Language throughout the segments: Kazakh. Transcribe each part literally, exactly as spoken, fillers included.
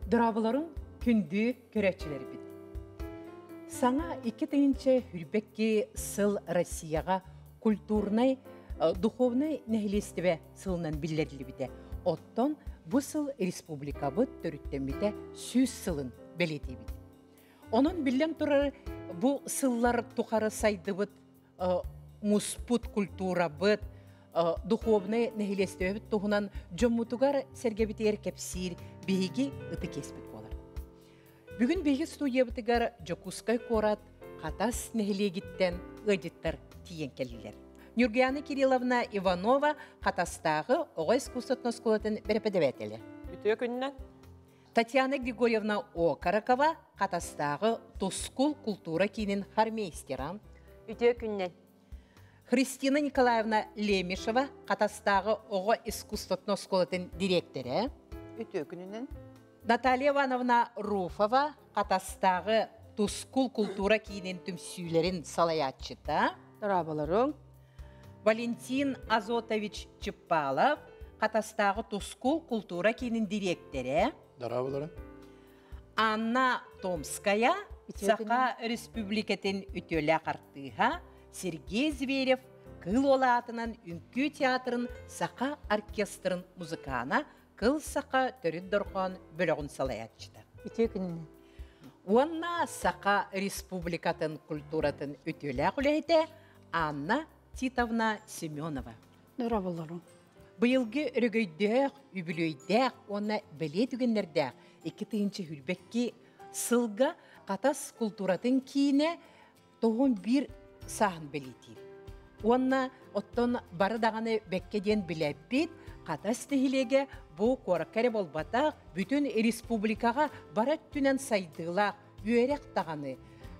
Durabaların kündü göreçileri bit. Sana iki tıyınca hürbekki sıl Россияға культурнай, духовнай нәхилестібе сылынан білдерілі біде. Оттон bu сыл республика бұд түріттен біде сүз сылын белеті біде. Onun bilden turarı bu sıllar tukarı saydı bıt, musput kultura bıt, духовнай нәхилестібе біт туғынан жомутугар сәргебіт еркепсир бейгі ұты кеспіт болар. Бүгін бейгі студия бітігар Жокускай корат қатас нәхилегіттен ұдеттір тиен келілер. Нюргияна Кирилловна Иванова қатастағы оғай искусствотно сколатын берепедеветелі. Үтіе күнінен? Татьяна Григорьевна Окаракова қатастағы Тускул культура кейінен хармейстеран. Үтіе күнінен? Христина Николаевна Лемешева қатастағы оғай искусствотно сколатын директоры. Үтіе күнінен? Наталья Ивановна Руфова қатастағы Тускул культура кейінен түмсүйлерін салаятчыта. Дұрабаларың. Валентин Азотович Чепалов қатастағы Тускул культура кейінен директоры. Дұрабаларың. Анна Томская Сақа республикатын үтөлі қартыға. Сергей Зверев кыл олатынан үнкі театрын Сақа оркестрын музыкана кыл Сақа төрін дұрған бөлігін салаятчыта. Үтіе күнінен? Онна Сақа республикатын культуратын үтөлі құлайды Анна Титовна Семенова. Дұрабаларың. Бұйылғы үрігейдәқ, үбілейдәқ, оны біле дүгендердәқ, екі тыйынчы хүрбекке сылға қатас культуратын кейіне тоғын бір сағын білетейді. Онна оттон бары дағаны бәккеден біләппет, қатас тігілеге бұл қорақкәрі болбатақ, бүтін республикаға барат түнен сайдылақ, үйерек тағаны,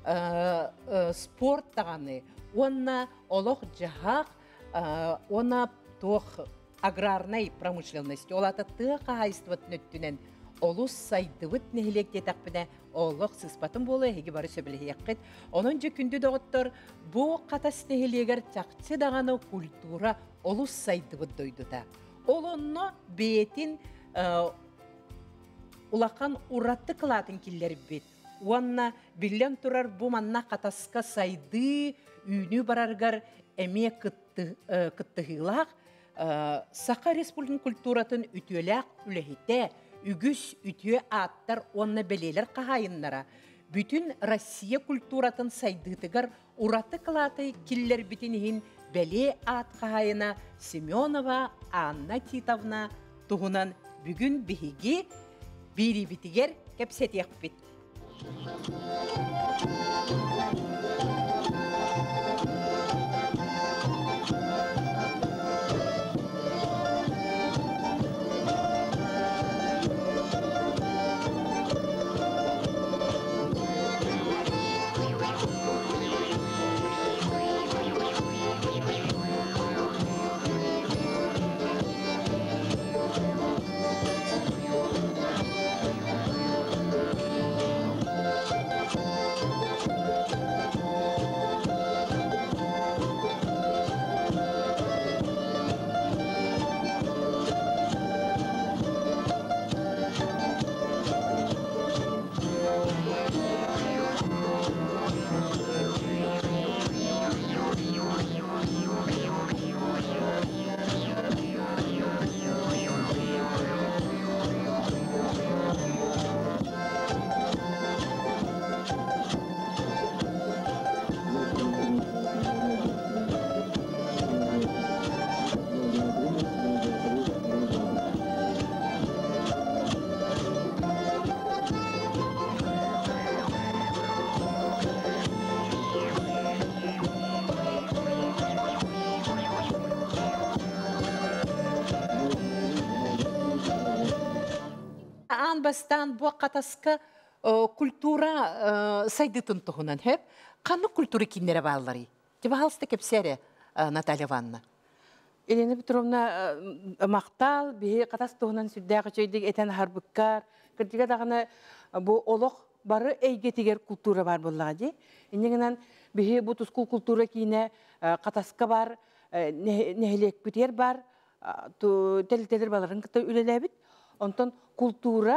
спорт тағаны, онна олық жағақ, онна тоқ аграрнай промышленности, олата тұға айыстыват нүттінен олус сайдывыт нехилек детақпіне олық сыспатын болы, хеге бары сөбілі еққет. Onun жүкінді доғыттыр, бұл қатас нехилегер тақсы дағаны культура олус сайдывыт дойдыда. Ол онны бейтін улақан уратты қылатын келер бет. Онна білен тұрар бұл манна қатасқа сайды, үйні барарғар әме кыттығылақ, Сақа республикан культуратын үтөләк үләхетә, үгіс үтіе аттар онны белелер қағайыннара. Бүтін Россия культуратын сайдығытығар ураты қылаты келлер бітінігін бәле ат қағайына Семенова Анна Титовна тұғынан бүгін бігіге бері бітігер кәпсет еқ біт. Бастан bu қатасқа культура сайдытын тұғынан хеп, қаны культура кинлері бағылары? Тебе қалысты кепсері, Наталья Ивановна? Елена Петровна мақтал, бе қатас тұғынан сүрдәғі жойдегі әтен харбыққар, кірдіге дағына бұл олық бары әйгетігер культура бар болыға де. Енегінен бе бұл тұскул культура кейіне қатасқа бар, нәхелек бүтер бар, тәлі-тәлір баларын күтті үлеләбіт. Онтон культура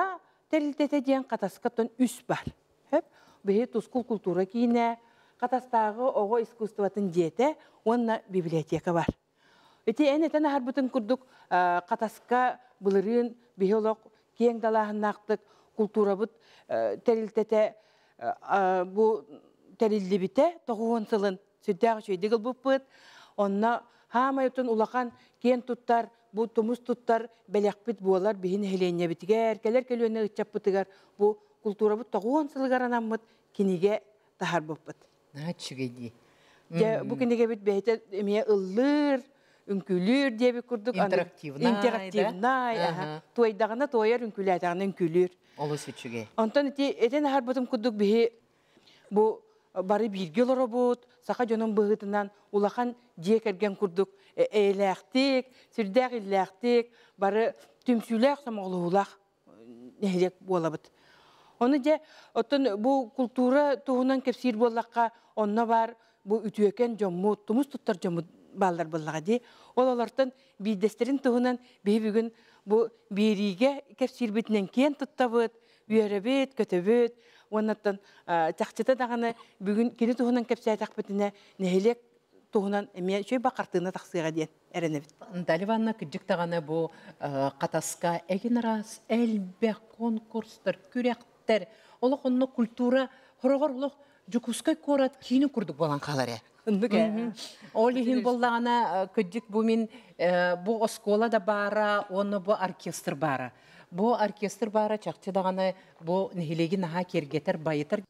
терилтете диэн катаскаттан үс бар. Хеп, бе тускул культура кийне, катастагы ого искусствотын жете, онна библиотека бар. Эти энетен харбытын курдук катаска былырын биолог кең далаһыннактык культурабыт терилтете бу териллибите тогуон сылын сүддәгы чөйдегил буппыт. Онна хамайтын улахан кен туттар, бу тумус туттар белекпит буолар биһин хеленне битигер, келер келөне ычаппытыгар бу культурабыт тогуон сылыгаранаммыт киниге тахар буппыт. Начыгеди. Же бу киниге бит бейте эмие ыллыр, үнкүлүр диye bir kurduk. Интерактивнай. Интерактивнай. Туайдағына туайар үнкүләтағына үнкүлүр. Олы сүчüge. Онтан этен харбытым курдук бихи бу бары бирге лоробут, сака жонун быгытынан улахан жие керген курдук эйләктик, сүрдәк иләктик, бары түмсүләк самоглуулак нехлек болабыт. Оны же оттон бу культура туһунан кепсир боллакка онна бар бу үтүекен жомму, тумус туттар жомму балдар боллага ди. Ол олартан бидестерин туһунан бии бүгүн бу бириге кепсир битнен кен туттабыт, үйөрөбөт, көтөбөт. Оннаттан чакчыта даганы бүгүн кини туһунан кепсай такпытына нехлек туһунан эме чөй бакартына таксыга диен эренебит. Даливанна кыджык таганы бу катаска эгин раз элбек конкурстар, күрәктер, олох онно культура хорогор олох жукускай корат кини курдук болан калары. Олихин боллагана кыджык бу мин бу оскола да бара, онно бу оркестр бара. Бу оркестр бара чакчы даганы бу нехилеги наха кергетер байытыр.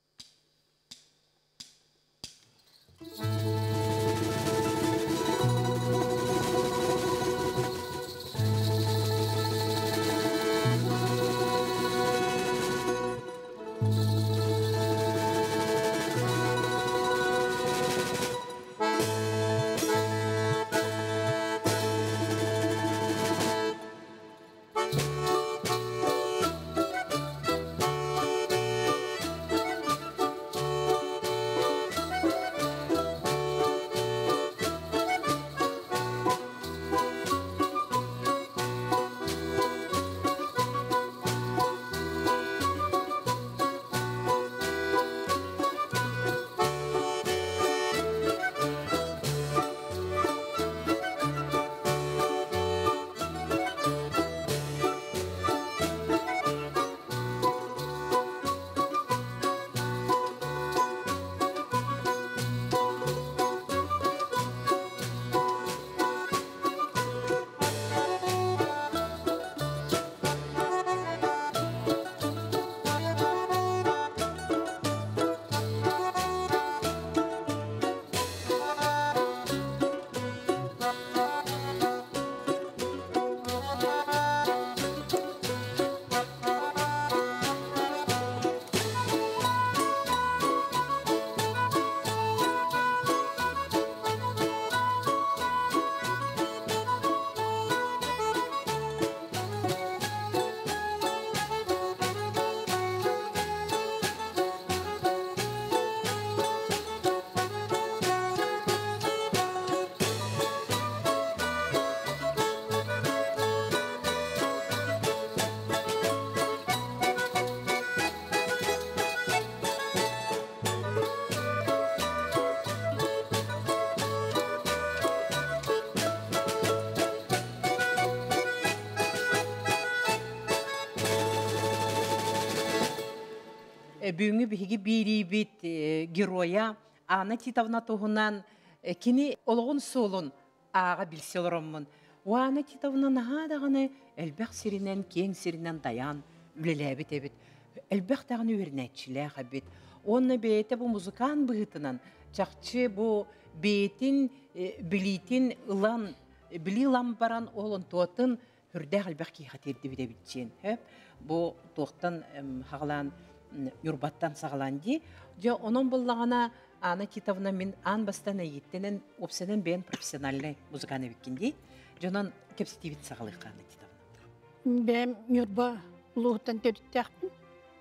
Бүгүнгү биги бирибит героя Анна Титовна туһунан кини олгон солун ага билселороммун. Анна Титовна наха даганы элбек сиринен кең сиринен даян үлелебит эбит. Элбек даганы өрнәтчиле хабит. Онны бейте бу музыкан быгытынан чакчы бу бейтин билитин ылан били ламбаран олон тотын хүрдә элбек ки хатирди битчен. Хеп бу токтан хаглан юрбаттан сагаланди. Жо онон боллагана Анна Титовна мен ан бастана йиттенен опсенен бен профессиональный музыканы викинди. Жонон кепситивит сагалык Анна Титовна. Бем юрба луhtан төрттәхпин.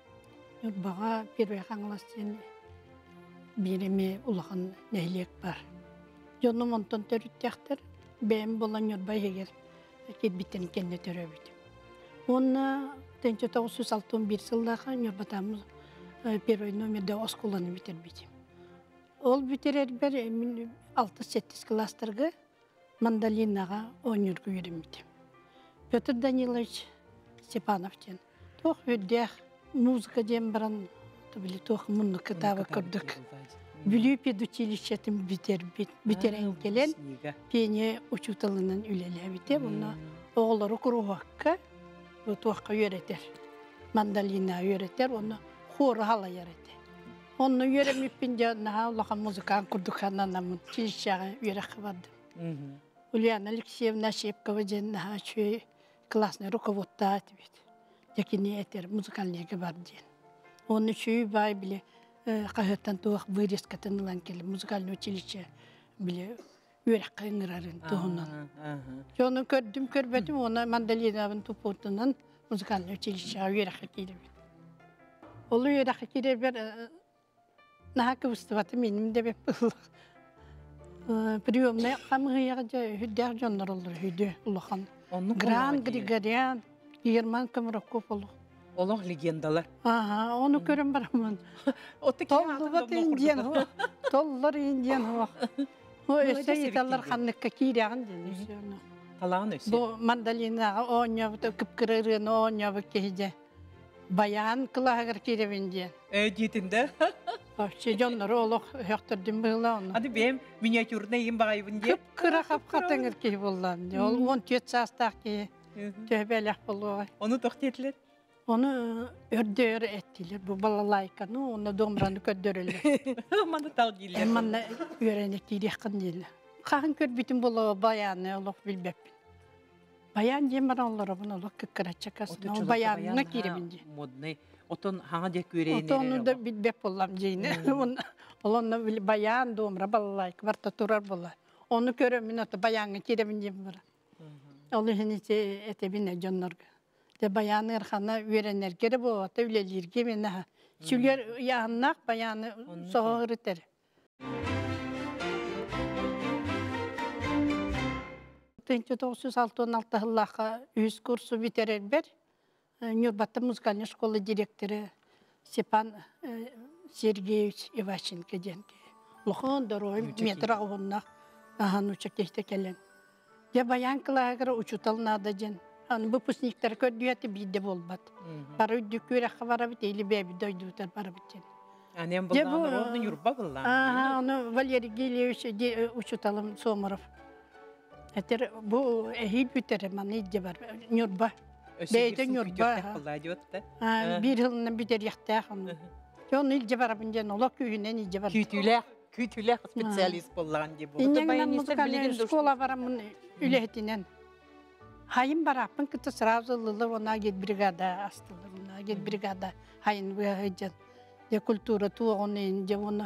Юрбага первый хаңластен биреме улахан нәйлек бар. Жоном онтон төрттәхтер. Бем болан юрба егер кет биттен кенне төрөбүт. Онна тысяча девятьсот шестьдесят первый жылдагы Нурбатамыз первый номерде осколаны битербит. Ол битерер бер алты-жети класстарга мандолинага ойныргы үйренмит. Петр Данилович Степановтен. Тох үддях музыка дем баран, то били тох мунны кытабы көрдүк. Бүлүү педучилищетин битер битерен келен пене учуталынан үлелебите. Буна оголору куругакка бу тохка үйрөтер. Мандолина үйрөтер, оны хору хала үйрөтер. Onu öğrenmeyince naha Allah'a müzikan kurduklarından namın çilişağı öğrenki vardı. Ulyana Alexeyevna Şepkova jen naha şu klasını rukovotta etbit. Yakini eter müzikalliğe var jen. Onu şu bay bile kahırtan tuğuk vıris katınılan keli müzikalli çilişe bile öğrenki ngırarın tuğunan. Onu gördüm görmedim ona mandalina'nın tuputundan müzikalli çilişe öğrenki kelebit. Olu öğrenki kelebit Naha kıvıstı benim de bir pıllık. Priyomda kamıhıyaca hüddar jonlar olur hüddü uluğan. Gran Grigoryan, German Kamrakop olur. Олох легендалар. Aha, onu görün baramın. Tollu bat indiyen o. Tollar indiyen o. O ese itallar kanlıkka kirağın demiş. Talağın ösü. Bu mandalina onya kıpkırırın onya bakıcı. Bayan kılağır kirevindi. Ee, ditinde. Şey canları oluk höktürdüm böyle onu. Hadi benim minyatürüne yiyin bağayım diye. Kıpkıra kapkatın ki bullan. Ol on tüet sastak ki töbelek bulu. Onu doktetler. Onu ördör ettiler. Bu balalaykanı onu domranı köddörüler. Aman da tal giller. Hemen öğrenek direken değil. Kahın kör bütün bulu bayanı oluk bilbep. Bayan cemar onlara bunu oluk kıkkıra çakasın. O bayanına girebince. Modne. Oton hanga dek yüreğine. Otonu da bilbep olam ceyne. Onunla bayan domra balalayk varta turar bula. Onu körömün otu bayanı girebince var. Onu hinice etebine canlarga. De bayanı erhana öğrenler gere bu ata ülelir gibi ne? Şüler yannak bayanı soğur eter. bin dokuz yüz on altı yıllığa yüz kursu bitirer ber. Nurbat'ta müzikalny şkola direktörü Stepan Sergeyevich Ivashenko jenki. Loğun doroy metra onnak ahan uçak geçte kelen. Ya bayan kılağıra uçutalına da jen. An выпускниктер kördüyeti bide bolbat. Para düküre xabara biteli bebi doydutar para biten. Annem bundan onu yurba bullan. Aha, onu Valeri Gilevich uçutalım Somarov. Eter bu ehil biter man idde var. Nurba. Beyde nurba. Bir yılın biter yakta onu. Yon ilce var bingen ola köyünden ilce var. Kütüle, kütüle spesyalist bullan gibi. İnyanın müzikalny şkola varamın ületinen. Hayın barapın kıtı srazılılar ona git brigada astılar ona git brigada hayın bu haycan ya kultura tu onu ince onu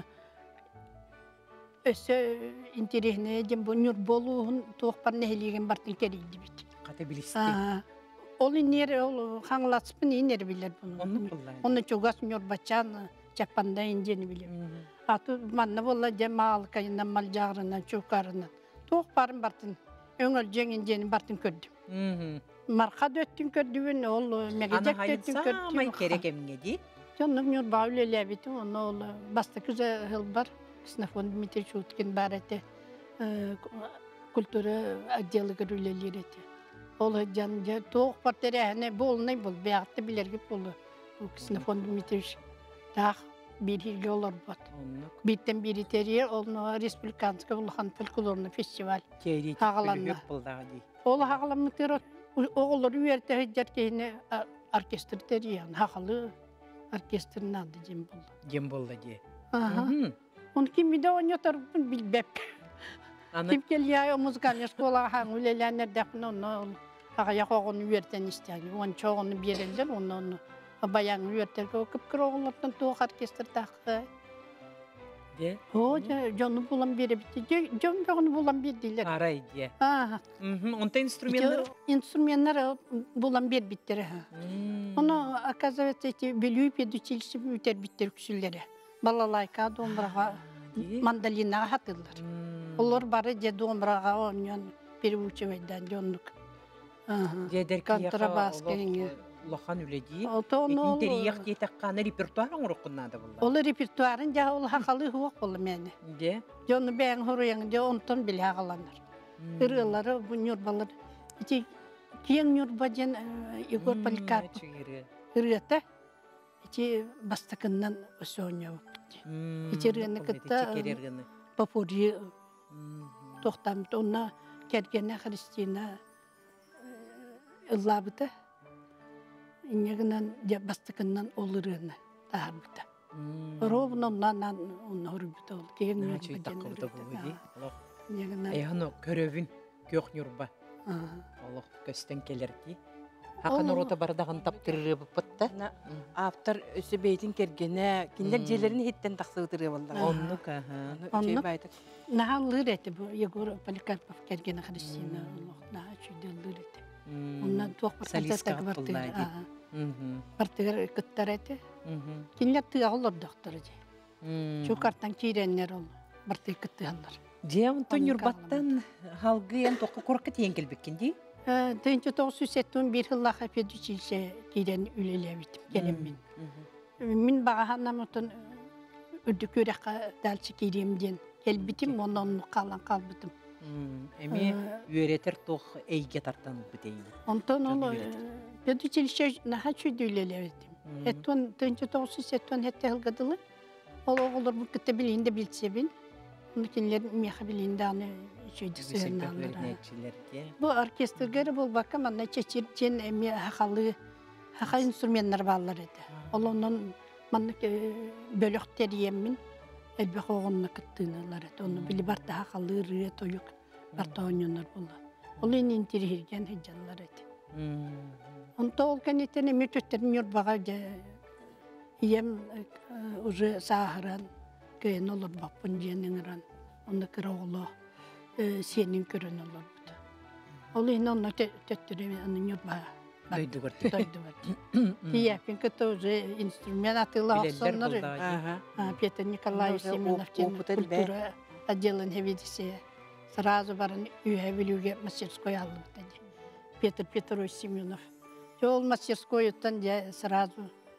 öse interihne cem bu nur boluğun tuğpar nehliğin bartın keriydi bit. Katabilisti. Ol iner ol hanglatsın iner bilir bunu. Onu kullan. Onu çoğas nur bacan Japon'da inceni bilir. Atı manna bolla cemal kayından mal jağrından çokarından tuğparın bartın öngöl jengin bartın kördüm. Marka döttün kördüğün ol megecek döttün kördüğün. Ana hayın kerek emgedi. Canım nur bağlı leviti onu ol basta güzel hılbar sınıfın Dmitri Çutkin barete kültürü adyalı görülelereti. Ol can toğ partere hani bol ne bol beyattı bilir gibi bol bu sınıfın Dmitri daha bir hilge olur bat. Bitten biri teriye onu Respublikanska Uluhan Folklorunu Festival. Hağalanma. Ol hağalanma oğulları üyerte hıccar keyine orkestr teriyen. Hağalı orkestrinin adı Cembolda. Cembolda diye. Onu kim bir de oynuyor bilbep. Kim geliyor o müzikalnya şkola hangi ülelenler defin onu ağayak oğunu üyerten isteyen. Onu çoğunu bir yerler onu onu. Bayan üyerter o kıpkır oğullardan tuğ orkestr takı. De? O canı bulan biri bitti. Canı bulan bir diler. Aray diye. Aha. Onda instrümanlar? İnstrümanlar bulan bir bittir. Onu akazavet biliyor pedüçilisi üter bittir küsülleri. Balalayka dombrağa mandalina hatırlar. Olur bari je dombrağa oynayan bir uçu veyden jonluk. Aha. Kontrabas kenge. улахан үледи. Ото Итин ол терияк диетакканы репертуар оңруккуннада булла. ол репертуарын жа ол хакалы хуак болу мени. Де. Жону бәң хуруяң же онтон биле хагаланар. Ырылары бу нюрбалар. Ити киен нюрба жен Егор Поликарп ырыта. Ити бастакыннан өсөнө. Ити рыны кытта попури тохтам тонна кергене Христина ыллабыта. Инегенен же бастакыннан олырыны таарбыта. Ровноннан он хорбута ол киен нюрба жен. Инегенен Эйхано көрөвүн көк нюрба. Аллах көстен келерди. Хакын орота бардаган таптырыры буппатта. Автор өсө бейтин кергене киндер желерин хиттен таксыгытыры болду. Оннук, аха. Нахалыр эти бу Егор Поликарпов кергене Христина Аллах на чудылыр эти. Оннан туак партата бартыгар. Бартыгар кыттар эти. Кинлер тыгалар доктор эти. Чукартан киреннер ол бартыгар кыттыгалар. Жеон төнүрбаттан халгы ен тоқы корка тиен келбеккенди. Төнчө тоғыз сеттен бир хыллаха педучилище кирен үлелебит келем мен. Мен багаханамытын үрдү көрөккө далчы киремден келбитим, онон калан калбытым. Эми үйрөтер тох эйге тартан битейин. Онтон ол педучилище наха чүйдүлелебитим. Эттон төнчө тоғыз сеттен хетте хылгадылы. Ол оголор бу кытта билинде билсебин. Онкинлер мехабилинде аны чүйдүсүнөн. Бу оркестргер бул бакка мана чечирчен эми хакалы хака инструменттер баллар эди. Ол онун мана бөлөктер емин элбе когонна кыттыналар эди. Ону били барта хакалы ры тоюк барта ойнонор болду. Ол эни интерирген хеджанлар эди. Онто ол канетен эми төттөрүн юрбага ем уже сахаран кöyün olur bakın jeningran onu kıroğlu senin körün olur bu. Olayın onu töttürü onu yurba. Duydu gördü. Duydu gördü. Diye çünkü toze instrument atıla sonları. Петр Николаевич Семеновтин культура отделен хевидисе. Сразу баран үйәбилуге мастерской алды dedi. Петр Петрович Семенов. Жол мастерской оттан я сразу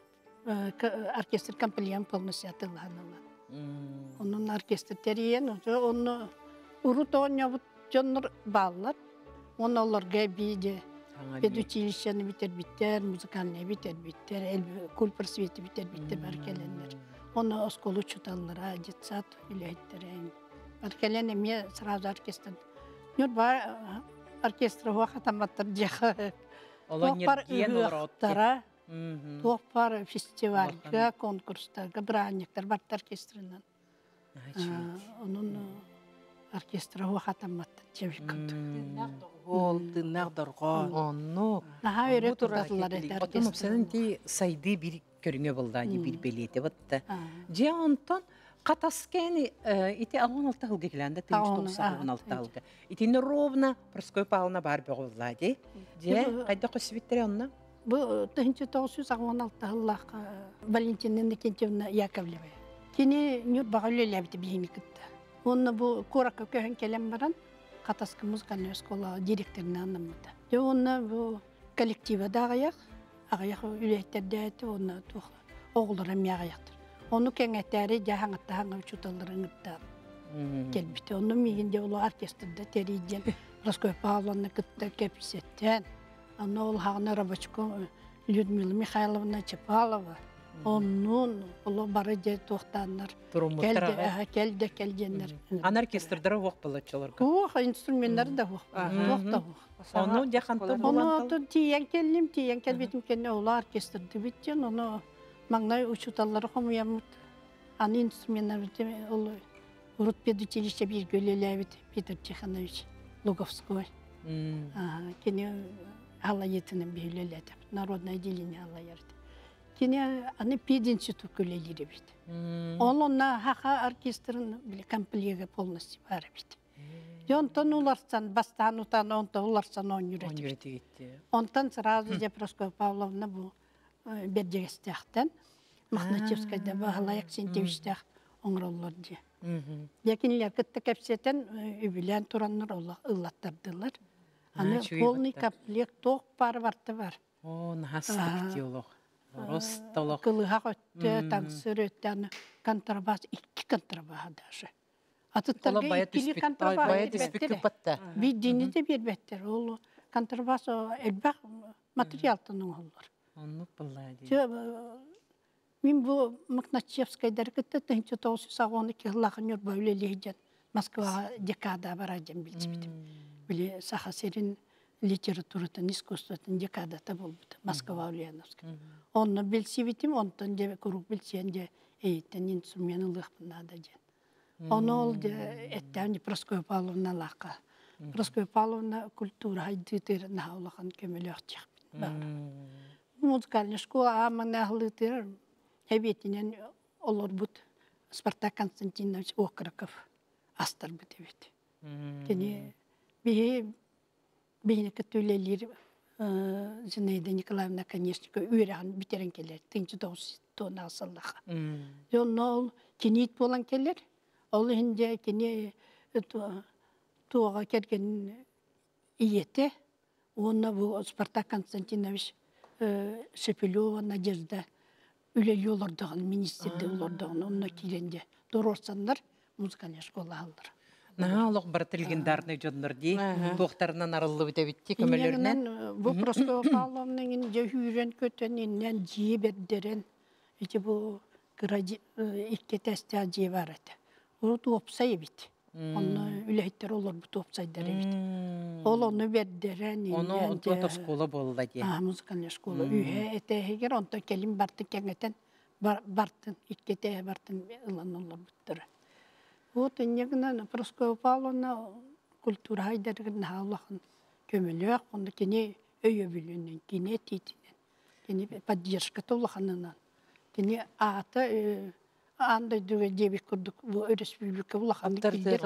оркестр комплект полностью атылганылар. Onun orkestrteriyen, onu urut oynayıp canlar bağlar. Onlarga bide pedüçilişini biter biter, müzikalne biter biter, el kul persveti biter biter barkelenler. Onu oskolu çutallara acıtsat ilahitlerin. Barkelen emiye sırada orkestr. Nur var orkestra vakatamatır diye. Olan yergiyen olarak. Тоқпар фестивальга, конкурстарга, бранниктер барт оркестрынан. Onun orkestra vakatamatır çevikot. Ол дыннак дорго. Онну. Наха өрөк турдатылар эти оркестр. Отон опсанын ти сайды бир көрүңө болду, бир белете бытты. Же онтон катаскени ити алган алты хылга келенде он алты хылга. Итини ровно Проской Павловна бар бөгөллади. Же кайда косвиттер онна? Bu тысяча девятьсот он алты жыллака Валентина Никентьевна Яковлева. Кини нюр багылы бити бийни кытты. Онны бу Корака көһөн келем баран Катаскы музыкальная школа директорына анамыта. Же онны бу коллектива дагаяк, агаяк үлеттерде эти онны тух оглары мягаяктыр. Оны кеңеттери жахаңатта хаңа учуталарыңытта. Келбите онны мигинде ол оркестрде териден Проской Павловна кытты кепсеттен. Она Олхана Рабочко, Людмила Михайловна Чапалова. Onun ulu barıcı tohtanlar. Geldi, geldi, geldiler. An orkestrda hoq balaçalar. Oh, instrumentler de hoq. Tohta hoq. Onu jakanta bulan. Onu tiyen kellim, tiyen kelbitim kenne ulu orkestrda bitken onu magnay uçutalları komuyamut. An instrumentler bitim ulu Urut pedüçilişte bir gölele bit Peter Çekhanovich Lugovskoy. Kene Алаетінің бейлелі деп, народное деление алайырды. Кене аны пединститут көлелері бейді. Ол онна хақа оркестрын комплегі полностью бары бейді. Онтан уларсан, бастан утан онта уларсан он юреті бейді. Онтан сразу же Проской Павловна бұл бердегестіқтен, Махначевскайда бағалайық сентевіштіқ оңыролар же. Якинлер кітті кәпсетен үбілен тураннар ұлаттардылар. Аны полный комплект тоқ пар барты бар. О, нахастык диолог. Ростолог. Кылыға өтті, таңсыр өтті, аны контрабас, iki контрабаға даже. Ола Атыттарға бая иккили түспүк, контрабас бая түспүк бербеттер. күппатта. Биддини де бербеттер. Ол контрабас элбақ материалтының олар. Онны пылла ди. Мен бұл Макначевскайдар кітті тыңчы тоғыз жүз он екі ғылағын өр бәулі лейден Москваға декада бараден білді бітім. Біле саха серин литературатын, искусстватын декадата бол біті. Москва Ульяновска. Оны білсе бітім, онтан де күрік білсен де әйттен инсумен ұлық бұнада ден. Оны ол де әттәуіне Проскоя Павловна лақа. Проскоя Павловна культура хайдытыр нағылаған көмілі өқтек біт. Музыкальный школа амана ағылытыр. Әбетінен олар бұд Спартак Константинович Окраков астар бұд әбет. Кені бейіні көтөлелер Зинаида Николаевна Конечника үйраған бітерін келер. Тыңчы тоғыз тонна асылдыға. Оны ол кенет болан келер. Ол енді кені туаға керген иеті. Оны бұл Спартак Константинович Шепелева Надежда үлелі олардығын, министерді олардығын, онына келенде дұрорсандар музыкальный школа алыр. Наға олық бір тілгендарны жондар дей, тоқтарынан арылы біте бітті көмелерінен. Бұл Проскоя Павловның же үйрен көтен, иннен жие бердерен, бұл икке тәсті жие бар әді. Ол туопсай бит. Оны үләйттер олар бұл туопсайдар бит. Ол оны бердерен, Оны онтота школа болды де. Музыкальный школа. Үйе әтәйгер, онта келін барты кәңетен, бартын, икке тәйе бартын ұлан олар бұттыры. Вот иннегінен Проскоя Павловна культура хайдарығын ғалақын көмілі, онда кене өйе білінен, кене тейтінен, кене поддержка толықанынан, кене аты андай дүге дебек күрдік республика бұлақанды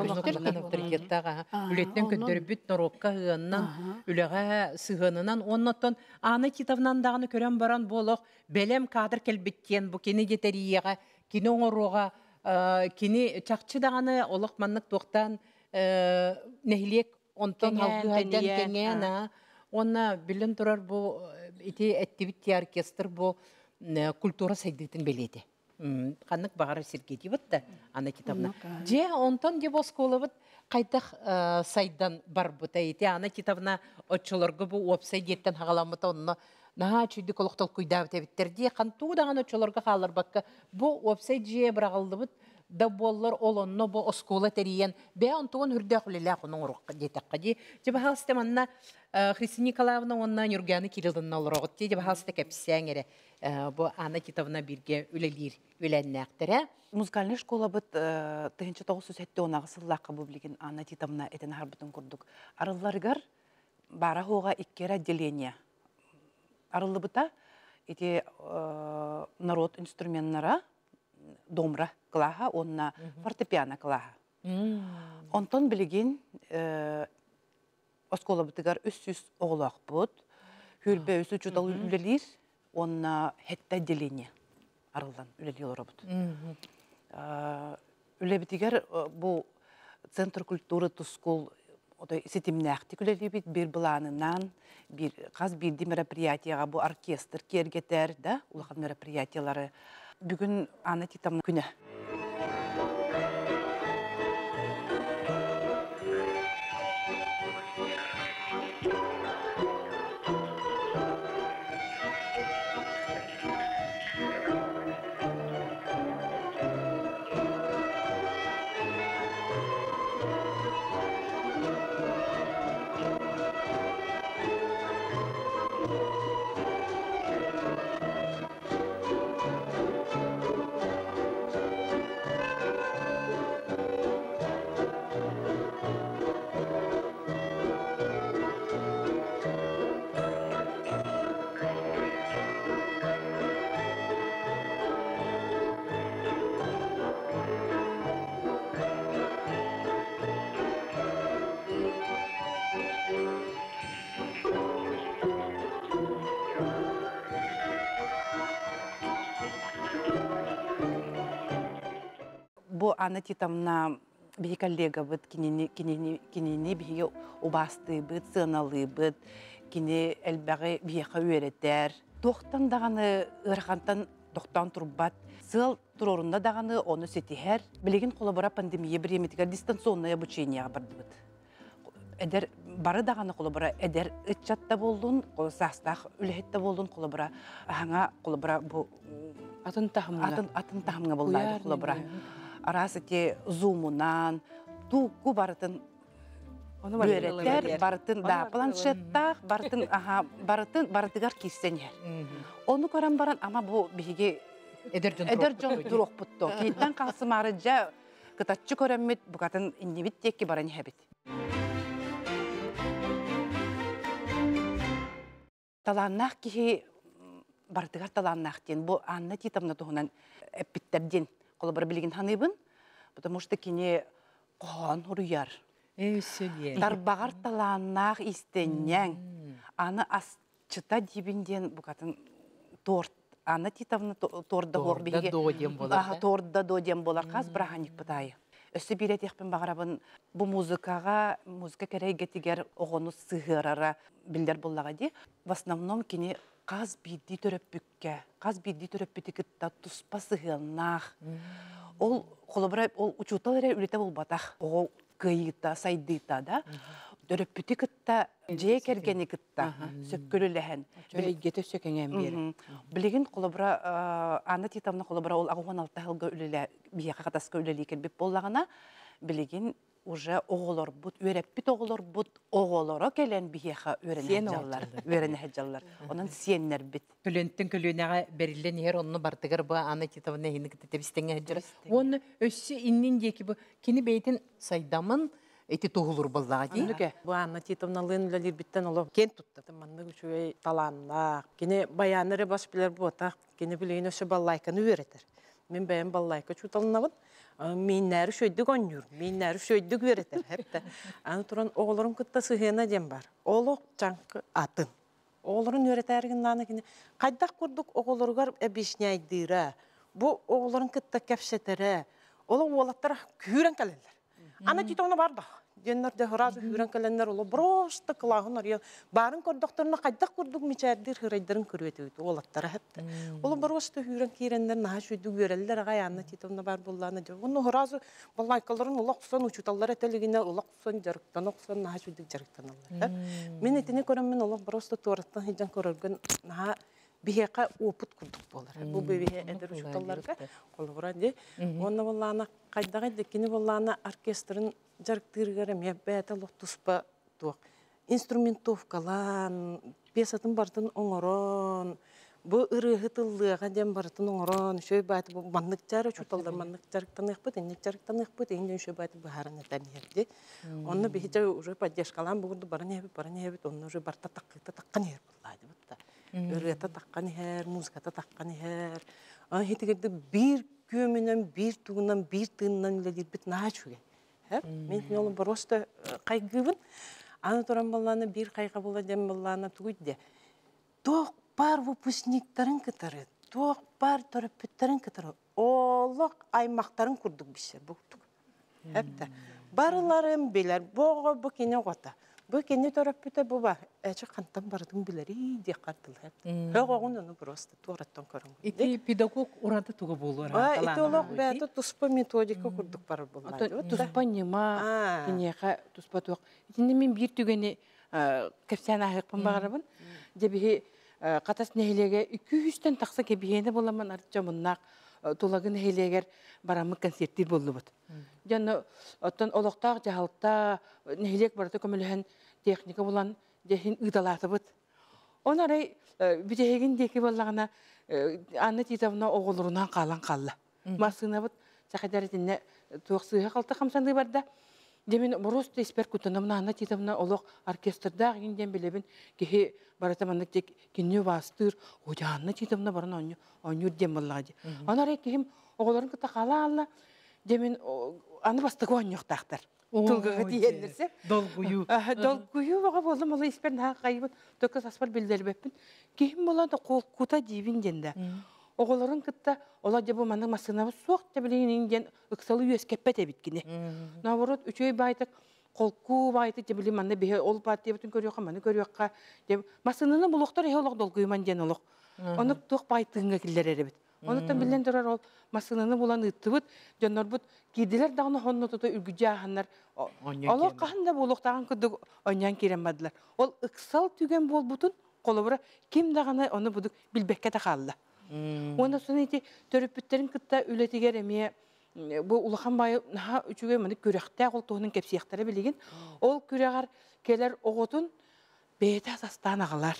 келдер. Үлеттен көндері бүт Норобка ғығыннан, үліға сығынынан, оннаттан Анна Титовнан дағыны көрен баран болық, бәлем кадр кәлбеттен, бұ кені детериеға, кені оңыруға, кені чақчы дағыны олық маннық тоқтан нәхілек онтан халқыдан кәңен, онна білін тұрар бұл, әттебітті оркестр бұл культура сайдығытын беледі. Қанық бағары сергеті бұтты, Анна Титовна. Же, онтан де босколы бұт, қайтақ сайдан бар бұта еті. Анна Титовна отчылырғы бұл опсай деттен хағаламыта онына наға чүйді қолықтал күйдау тәбіттерде. Қантуғдаған отчылырғы қалыр баққа бұл опсай же бірағылды бұт, да боллар олонно бо оскола териен бе онтон хүрдә хулила хунун урукка детакка ди же бахалсте манна Христина Николаевна онна Нюрганы Кирилловна олорогот ди бахалсте кепсәңере бу Анна Титовна бирге үлелир үләннәктәре. Музыкальный школа бит тысяча девятьсот сетте сыллакка бу билген Анна Титовна этен харбытын курдук. Арылларгар бара хога иккер отделение. Арыллы быта эти народ инструментлары домра клаха, онна фортепиано клаха. Онтон билеген оскола бытыгар үс жүз оғылақ бұд, хүлбе үсі жүдал үлелер, онна хетті отделение арылдан үлелер олар бұд. Үле бітігер бұл Центр культуры тұскол сетімнәқті үлелер бит, бір бұланынан, қаз бірді мероприятияға бұл оркестр кергетер, улақан мероприятиялары. Бүгін Анна Титовна күні. Бу Анна Титовна биһи коллега быт, кинини кинини кинини биһиге убасты быт, сыналый быт, кини элбәге биһиге үеретер. Тохтан даганы ырхантан тохтан турбат. Сыл турорунда даганы оны сетихер. Билеген колобора пандемия биреметигер дистанционное обучение барды быт. Эдер бары даганы колобора эдер ытчатта болдун, колсастах үлехетте болдун колобора. Аңа колобора бу Атын тахымга. атын атын тахымга боллайды колобора. Арасы те зумунан туку бартын Оны Бөреттер бартын да планшеттах бартын аха бартын бартыгар киссенер. Оны көрәм баран ама бу биге Эдер эдер жон турок бутто. Кейтен калсымары жа кытаччы көрәммит бугатын индивид текки баран хәбит. Таланнах ки бартыгар таланнах ден бу Анна Титовна тугунан эппиттерден колобар билген ханыбын, потому что кине кон уруяр. Дарбагар таланнах истеннен. Аны асчыта дибинден бугатын торт. Анна Титовна торда хор биге. Торда додем болар каз браханик бытайы. Өсі билет екпен бағарабын бұл музыкаға, музыка керейге тегер оғыны сығырара білдер болаға де. В основном кені қаз бидді төріп бүкке, қаз бидді төріп бүтікітті тұспа сығынақ. Ол қолыбырай, ол учуталары үлеті бол батақ. Оғы күйіта, сайдыта да. Төріп бүтікітті жей кергені кітті, сөпкөліліхін. Білігеті сөкенген бері. Білеген қолыбыра, Анна Титовна қолыбыра ол ағуан алты ғылғы үлілі, бияқа қатасқа үлілі екен біп болағына, білеген уже оғылар бұд, өреппіт оғылар бұд, оғылары келен бияқа өрені әджалар. Онын сиеннер біт. Төлөнттің көлөнеға берілен ер онны бартығыр бұ Анна Титовна хені кітетебістен әджір. Оны өссі иннен декі бұ, кені бейтін сайдамын, эти тугулур боллага ди. Бу Анна Титовна лынлалир биттен оло кен тутта. Манны күчөй таланна. Кене баяныры баш билер бута. Кене билеген өсө баллайканы үйретер. Мен баян баллайка чуталынабын. Миннәр шөйдүк онюр. Миннәр шөйдүк үйретер. Хепте. Аны туран оголорун кытта сыгына дем бар. Олок чаңкы атын. Оголорун үйретергин наны кене кайдак курдук оголоргар эбишняйдыра. Бу оголорун кытта кепсетере. Оло олаттар күрен калелер. Анна Титовна барда. Деннерде хразы хүрен каленнер оло просто кылагынар. Барын көрдөхтөрүнө кайдак курдук мичардир хырайдарын көрөтөйт. Олаттары хепте. Оло просто хүрен кирендер наха шүйдү көреллер ага Анна Титовна бар болланы. Уну хразы баллайкаларын улаксан учуталлар этелигине улаксан жарыктан оксан наха шүйдү жарыктан алар. Мен этине көрөм мен оло просто туараттан хижан көрөргөн наха бихека опыт курдук болар. Бу бебе эдер учуталларга колбура де. Онна болланы кайдагы декини болланы оркестрын жарыктыргары меббете лоттуспа тук. Инструментовкалан, песатын бартын оңорон, бу ырыгытылыга дем бартын оңорон, шөй бат бу манныктары чуталдар манныктарыктан ыкпыт, эннекчарыктан ыкпыт, энден шөй бат бахарын этенерди. Онны бихиче уже поддержкалан бугурду барын эбит, барын эбит, онны уже барта таккыта таккан ер буллайды бутта. Ырыгыта таккан ер, музыката таккан ер. Аны хетигерде бир көмүнөн, бир тугунан, бир тыыннан эле бит наачуге. Мен олы просто кайгыбын. Аны туран балланы бир кайга бола дем балланы тугуйде. Ток бар выпускниктарын кытары, ток бар төрөппүттөрүн кытары. Олок аймактарын курдук бишер буктук. Хепте. Барыларын билер, бого бу кене гота. Бу кене төрөппүтө бу бар. Эче кантан бардын билери ди картыл хеп. Хөгөгүн аны просто тураттан көрүн. Ити педагог урады туга болур. А, ити олок бето туспа методика курдук бар буллар. Туспа нема, кинеха туспа тук. Итинде мен бир түгени кепсана хыкпын багарабын. Дебихи катас нехилеге iki yüzтен такса кебиене боламан артча муннак тулагын хелегер барамы концерттер болдубут. Жана оттон олоктак жаалтта нехилек барда көмөлөһөн техника булан дехин ыдалатыбыт. Онарай бүтегин деки боллагана Анна Титовна оголорунан калан калла. Масынабыт сакадаретине туаксыга калты камсанды барда. Демен просто испер кутанамна Анна Титовна олок оркестрда гинден билебин кихи баратаманнык тек кинне бастыр. Оja Анна Титовна баран оню оню дем боллагы. Онарай кихим оголорун кыта калаалла. Демен аны бастыгы онюктактар. Тулгага диендерсе. Долгую. Долгую бага болдум ала испер на кайбыт. Төкө саспар билдербеппин. Кихим боланда кол кута дибин денде. оголорун кытта ола жабы манның масынабы суақ жабылын инден ыксалы үйес кеппет эбиткини. Наоборот, үчөй байтык колку байтык жабылын манны бе ол партия бүтүн көрүөкка маны көрүөкка деп масыныны булуктар э олох долгуйман ден олох. Оны тук байтыгынга киллер эребит. Онуттан билен турар ол масыныны булан ыттыбыт, жоннорбут кидилер дагына хоннотото үргүжааханнар. Олох кахында булуктаган күдүк онян кирен бадылар. Ол ыксал түген болбутун колобура ким даганы оны будук билбекке тахалла. Оны сонети төрөпүттерин кытта үлетигер эме бу улахан байы наха үчүгө мыны көрөктө колтуунун кепсияктары билеген. Ол күрөгөр келер оготун бете асастан агалар.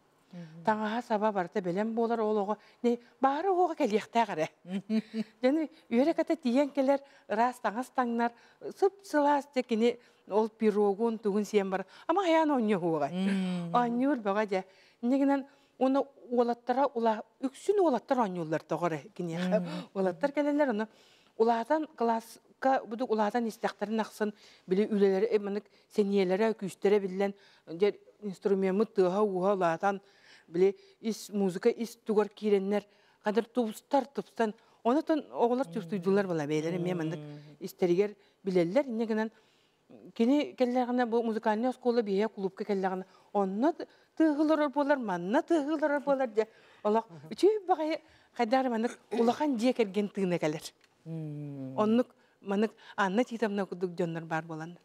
Таңаға саба барты белем болар олығы. Не, бары оға келияқта ғары. Және үйері кәті тиен келер, рас таңас таңнар, сұп-сылас текіне ол пирогун түгін сен бар. Ама аян оңы оға. Оңы өр баға де. Негінен оны олаттара, үксін олаттар оңы олар тоғыры. Олаттар келелер оны. Улаатан класска, бұдық улаатан истяқтарын ақсын, білі үлелері, әмінік сенелері, күстері білен, инструмент тыға уға улаатан, біле ис музыка ис тугар киреннер кадыр тубустар тупстан онотон оголор чустуйдулар бала бейлери мемандык истеригер билеллер иннегенен кини келлегенде бу музыкальный школа бие клубка келлегенде онно тыгылар болар манна тыгылар болар де олак үчүй багай кадар манык улахан дие келген тыгына келер оннук манык анна титамна кудук жоннор бар боландар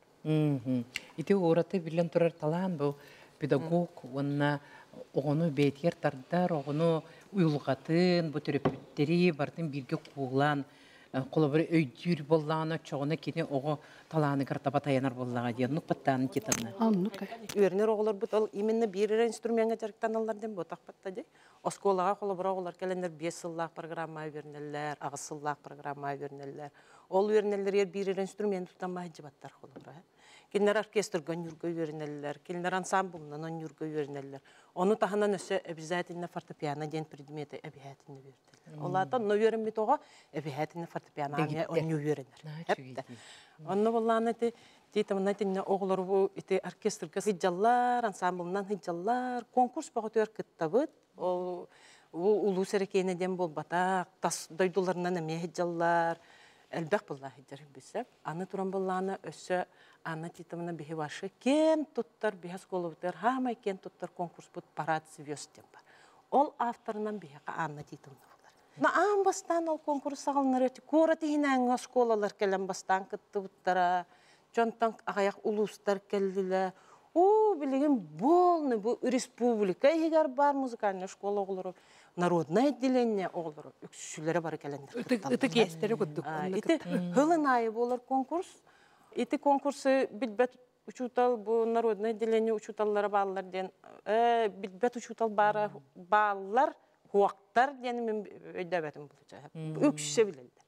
ити ораты билен турар талаан бу педагог онна оғыны бейтер тардар, оғыны уйлғатын, бұтырыпүттері бардың бірге қуылан, қолыбыры өйдір боллағына, чоғына кені оғы талағаны қыртаба таянар боллаға дейін, нүк баттағының кетірні. Өрінер оғылар бұт, ол именні бірі инструментға жарықтан аларден бұтақ батта дей. Осколаға қолыбыра оғылар кәлендер бес сыллақ программа вернелер, ағыз сыллақ программа вернелер. Ол вернелер бірі инструмент тұтан мағыджы баттар қолыбыра. Келінер оркестрган юргой вернелер, келінер ансамблынан он юргой вернелер. Onu tahana nöse обязательно фортепиано ден предметы обязательно вердилер. Олардан но веренмит ого обязательно фортепиано он не веренер. Онны болланы те титамна тенне оглар бу ите оркестрга хиджаллар, ансамблынан хиджаллар, конкурс багытыр кыттабыт. Ол улуу серекене ден болбата, тас дойдуларынан эме хиджаллар. Элбек булла хиджар бисеп, аны туран болланы өсө Анна титамна бихевашы кен туттар бихас коловтер хамай кен туттар конкурс бут парад звезд бар. Ол авторынан бихака Анна титамна булар. На ам бастан ол конкурс сагылнар эти кора тигинен школалар келен бастан кытты буттара. Жонтан агаяк улустар келдилер. О, билеген болны бу республика егер бар музыкальный школа оглору, народное отделение оглору, үксүлөрө бар келендер. Ыты кестери куддук. Ити хылынайы болар конкурс. Эти конкурсы билбет учутал бу народное отделение учуталлары баллар ден э билбет учутал бара баллар хуактар ден мен өйдөбетим булча. Үксү билелдер.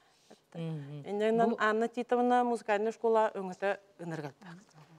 Энен Анна Титовна музыкальная школа өңөтө ыныргалбак.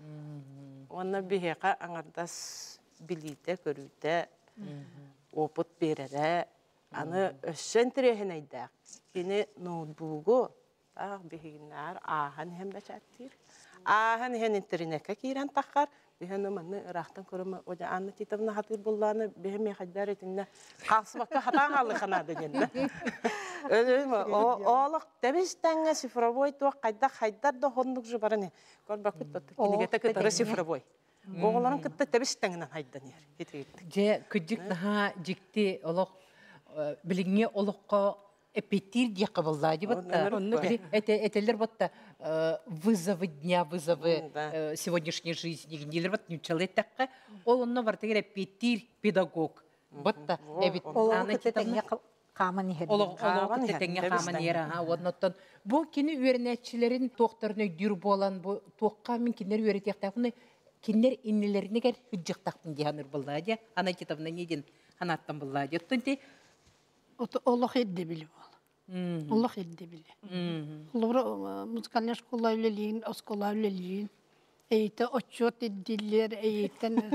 Онна бихека аңардас билите көрүтө опыт берере аны өссөн тирехенейдак. Бини ноутбугу Ах, бихинар, ахан hem бачаттыр. Ахан hen интернетке кирен тахар, бихен манны рахтан көрөмө, ода Анна Титовна хатыр булланы, бихем мехадар этинне калсыбакка хатан алды хана дегенде. Өлөмө, олок дебистенге цифровой то кайда хайдар да хондук жы бараны. Көрбөкүт тотту, кинегете кытыры цифровой. Оголарын кытта дебистеңнен хайдан ер. Же күдүк наха жикти олок билиңе олокко Эпетир дьякабаллади батта. Этелер батта вызовы дня, вызовы сегодняшней жизни. Гнилер бат нючалет такка. Ол онно бартагер эпетир педагог. Батта. Олог кететеңе каман ехер. Олог кететеңе каман ера. Одноттон. Бу кини үйренетчилерин тоқтарына дүр болан, бу тоққа мен кинер үйретектақыны кинер иннелеринегер хүджіктақтын дияңыр баллади. Ана Титовна неден анаттан баллади. Оттонти Олох едде биле бол. Олох едде биле. Олор музыкальный школа үлелин, оскола үлелин. Эйте отчет еддилер, эйтен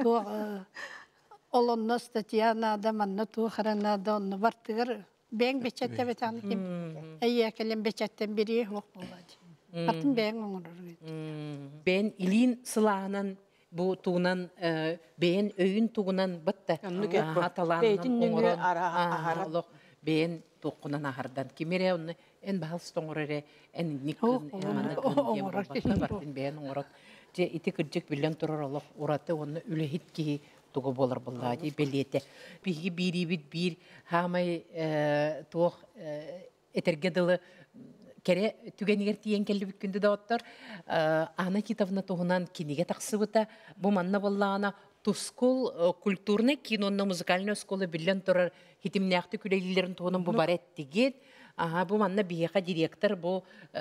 олонна статьяна да манна тухарана да онны бартыгар бәң бечетте бетаны кем. Эйе келем бечеттен бири хок боллади. Атын бәң оңорор. Бен илин сылаанан bu tuğunan beğen öyün tuğunan batta. Beytin nüngü ara ahara. бен тоқунан ахардан кимере онны эн баалстоңорере эн никкын эманы кын бартын бен оңорот же ити кырдык билен турар олох ураты онны үлехит ки тугу болар буллади белете биги бирибит бир хамай тоқ этергедылы кере түгенигер тиен келли бүккүндү да оттор Анна Титовна тугунан киниге таксыбыта бу манна боллагана тускул культурный кинонно музыкальный школа билен турар хитимнякты күлейлерин тугунан бу бар эттигит ага бу манна бияка директор бу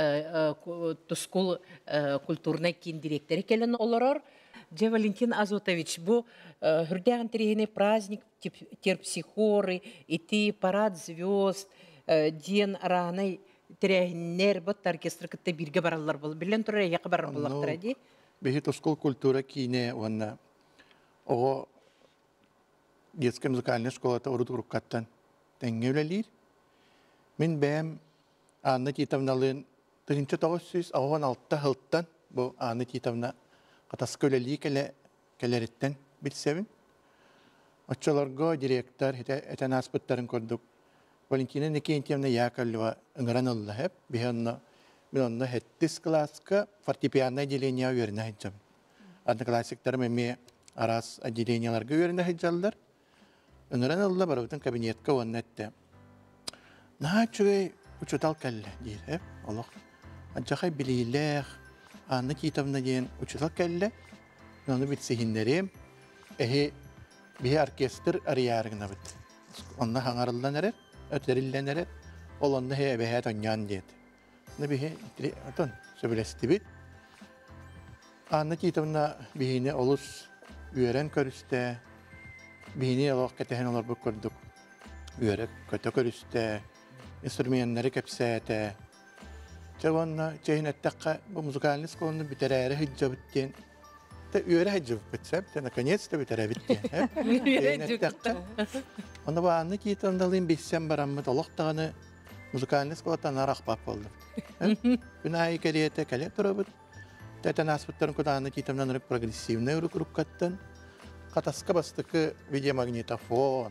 тускул культурный кин директоры келен олорор же Валентин Азотович бу хүрдяган терехине праздник терпсихоры ити парад звезд ден раной терехинер бот оркестр кытта бирге бараллар бол билен тура яка барар булактыр ди бехи тускул культура кине ванна о детская музыкальная школа та урут руккаттан теңгелелир мен бәм Анна Титовналын тыгынчы тогуз он алты хылттан бу Анна Титовна катаскөлели келе келереттен билсебин очолорго директор этен аспыттарын көрдүк Валентина Никентьевна Яковлева ыңыранылла хеп биханна мен онна хеттис класска фортепианное отделение уверена хеджам одноклассниктар меме арас отделенияларга уверена хеджаллар ыңыранылла барыбытын кабинетка оннетте начуй учутал келле дир хеп олох аджахай билилех Анна Титовна ден учутал келле аны битсехиннерем эхи бихи оркестр ариярыгна бит онна хаңарылдан эрер öterillenere olanı heye behe tanyan diyet. Ne bihe atan söylesti bit. Anna Titavna bihine olus üyeren körüste bihine Allah ketehen olar bu kurduk. Üyerek kötü körüste instrümanları kepsete. Çavanna çehin ettakka bu müzikalini skolunu bitere hicca bittiyen. Te üyere hicca bitsem te nakanyetste bitere bittiyen. Çehin ettakka. Onda bu Anna Titavnalıyım bilsem baramı doluqtağını müzikalini skolatan araqbap oldu. Günahı keriyete kale turabıt. Teten aspıtların kuda Anna Titavnanırık progressivne uruk urukkattan. Kataska bastıkı videomagnetofon.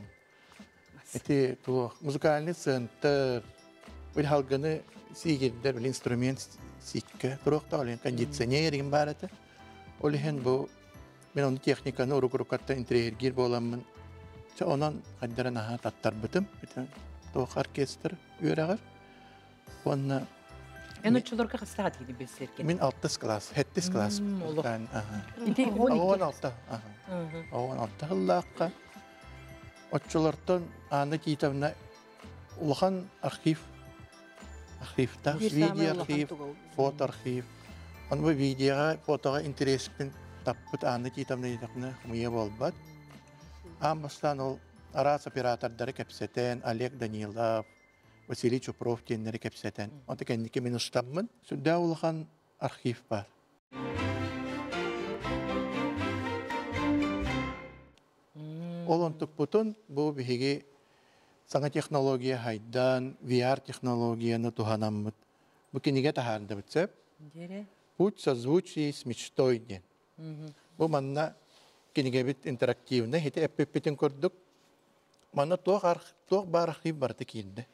Eti tu müzikalini center. Bir halgını sigirder bir instrument sikke. Turukta olin kondisyonerin baratı. Olihen bu ben onun teknikanı uruk urukkattan interergir bolamın.Ça onun haddaran aha tattar bıtım. Toq orkestr üyereğer. Onna en uçulurka kıstaat gidi bilserken. Min altı klas, hettis klas. Ben aha. on altı. Aha. on altı hıllaqqa. Uçulurdan Anna Titavna ulğan arxiv arxivta, video arxiv, foto arxiv. On bu videoga, fotoga interespin tappıt Anna Titavna yedaqna muya bolbat. Ambastan ol aras operatörleri kepseten, Oleg Danilov, Vasiliy Chuprov kendileri kepseten. Onta kendiki min ustabmın. Südda ulğan arxiv var. Olontuk butun bu bihigi sana teknolojiya haydan, V R технологияны tuhanamıt. Bu kinige taharında bitsep. Put созвучие с мечтой den. Bu manna kinige bit interaktivne hite eppipitin kurduk. Manna toq arxiv, toq bar arxiv bardı kildi.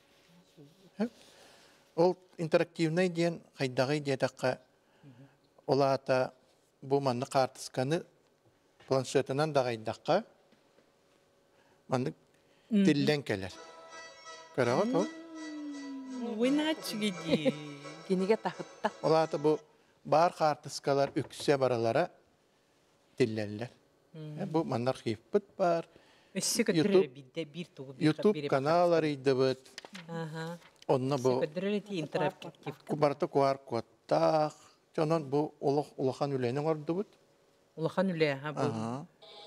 Ol interaktivne den haydağı diyetaqqa olata bu manna kartıskanı planşetinden da haydaqqa manna dillen keler. Karavat o? Oynaç gidi. Киниге тахытта. Olata bu bar kartıskalar ükse baralara dillerler. Bu manna arxiv bit bar. YouTube bir tuğu bir YouTube kanallarıydı bit. Aha. Onna bu Sekadreleti interaktif. kubarta kuar kuattaq. Çonan bu uluq uluqan ülenin ordu bit. Ulağan üle ha bu. Aha.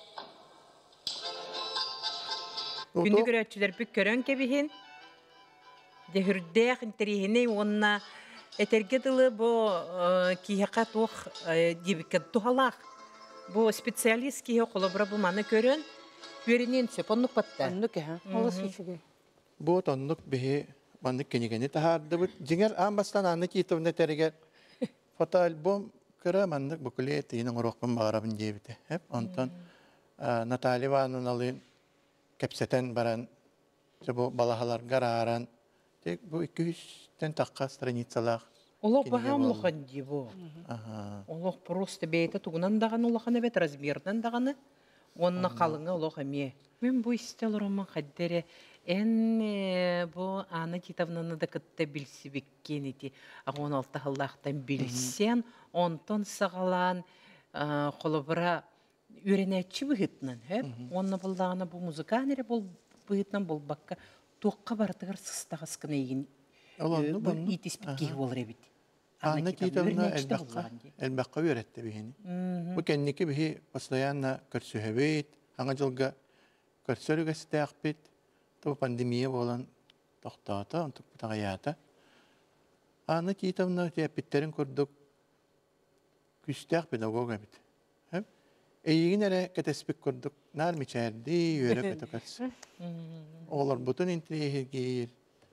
Күндү көрөчүлөр бүк көрөн кебиһин. Дехүрдэх интерихине онна этерге дылы бу кийяка тух дибикке тухалах. Бу специалист кийе колобра бу маны көрөн. Көрүнен сөп оннук батта. Оннук ха. Олыс ишиге. Bu tonluk bihi mandık kenigeni tahardı bu. Jinger ambastan Anna Titavna terege foto album kıra mandık bu kuliyeti yine uruqpun bağırabın diyebiti. Hep ondan Natalya Ivanovna'nın kepseten baran bu balahalar garaaran. Tek bu iki yüzden takka страницалах. Олох Киниге бахам бол. лохан дибо. Ага. Олох просто бейте тугунан даганы лоханы бет размердан даганы. Онна калыңы олох эме. Мен бу истел роман хаддере эн э, бу Анна Титовнаны да кытта билсибеккен ити. он алты хыллахтан билсен, онтон сагалан холобра үренечи быгытнан, хеп. Онна булдагына бу музыканере бул быгытнан бул бакка туққа бартыгар сыстагыскын егин. Олонну Бу бонну. итиспикки болар эбит. Анна Титовна элбаққа элбаққа үйретті бihini. Bu kendiki bihi постоянно көрсөһөбөйт, аңа жылга көрсөрүгөстәкпит. Ту пандемия болан тохтата, онтук бутагаята. Анна Титовна тепиттерин көрдүк. Күстәк педагога бит. Хеп. Эйигин эре кетеспик көрдүк. Нар мичерди, үйрө кетекес. Олар бутун интригир.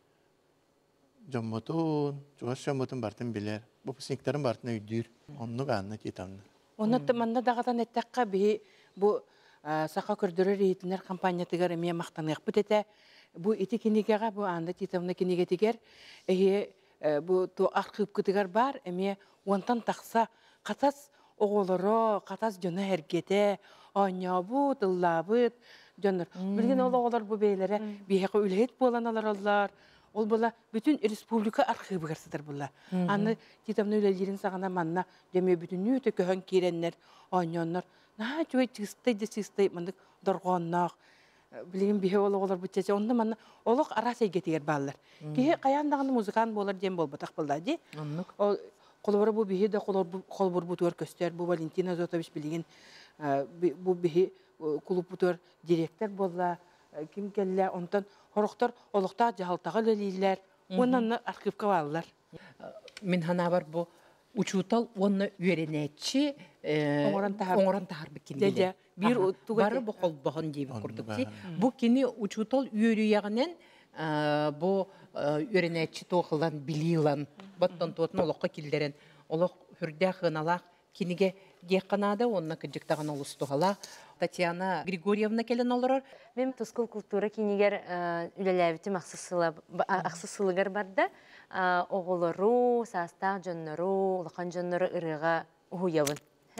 Жоммотун, чугас жоммотун бартын билер. Бу псиктарын бартын өйдүр. Онну Анна Титовна. Оны тыманда дагатан эттекка би бу сака көрдөрөр рейтинер компаниятыгар эме мактанык бут эте бу ити кинигега бу Анна Титовна киниге тигер эге бу то архив кытыгар бар эме онтан такса катас оголоро катас жона хергете оня бу тыллабыт жонор билген оголор бу бейлере бихе үлет боланалар аллар. Ол була бүтүн республика архивы гарсыдыр була. Анна Титовна үлелерин сагана манна деме бүтүн үтө көһөн киреннер, оньоннор. На чуй чистай де чистай мындык доргоннак. Билген бихе оголор бутча онда манна олок арас эгетигер баллар. Кие каяндагы музыкант болар дем болбатак булда ди. Ол колбор бу бихе да колбор колбор бутур көстөр бу Валентина Зотович билген бу бихе клуб бутур директор болла. Ким келле онтан хорохтор олохта жахалтага лелилер. Оннан архивка баллар. Мен хана бар бу учутал онны үйренечи оңоран тахар бикин. Бир бары бу колбогон дип курдук. Бу кини учутал үйрүягынан бу үйренечи тохылан билилан. Баттан тотны олокка килдерен. Олок хүрдә хыналак киниге деканада онна кыжыктаган олустугала. Татьяна Григорьевна келен олорор. Мен тускул культура кинигер үлеләбити аксысылыгар барда оголору, састак жоннору, улахан жоннору ырыга уhuябын.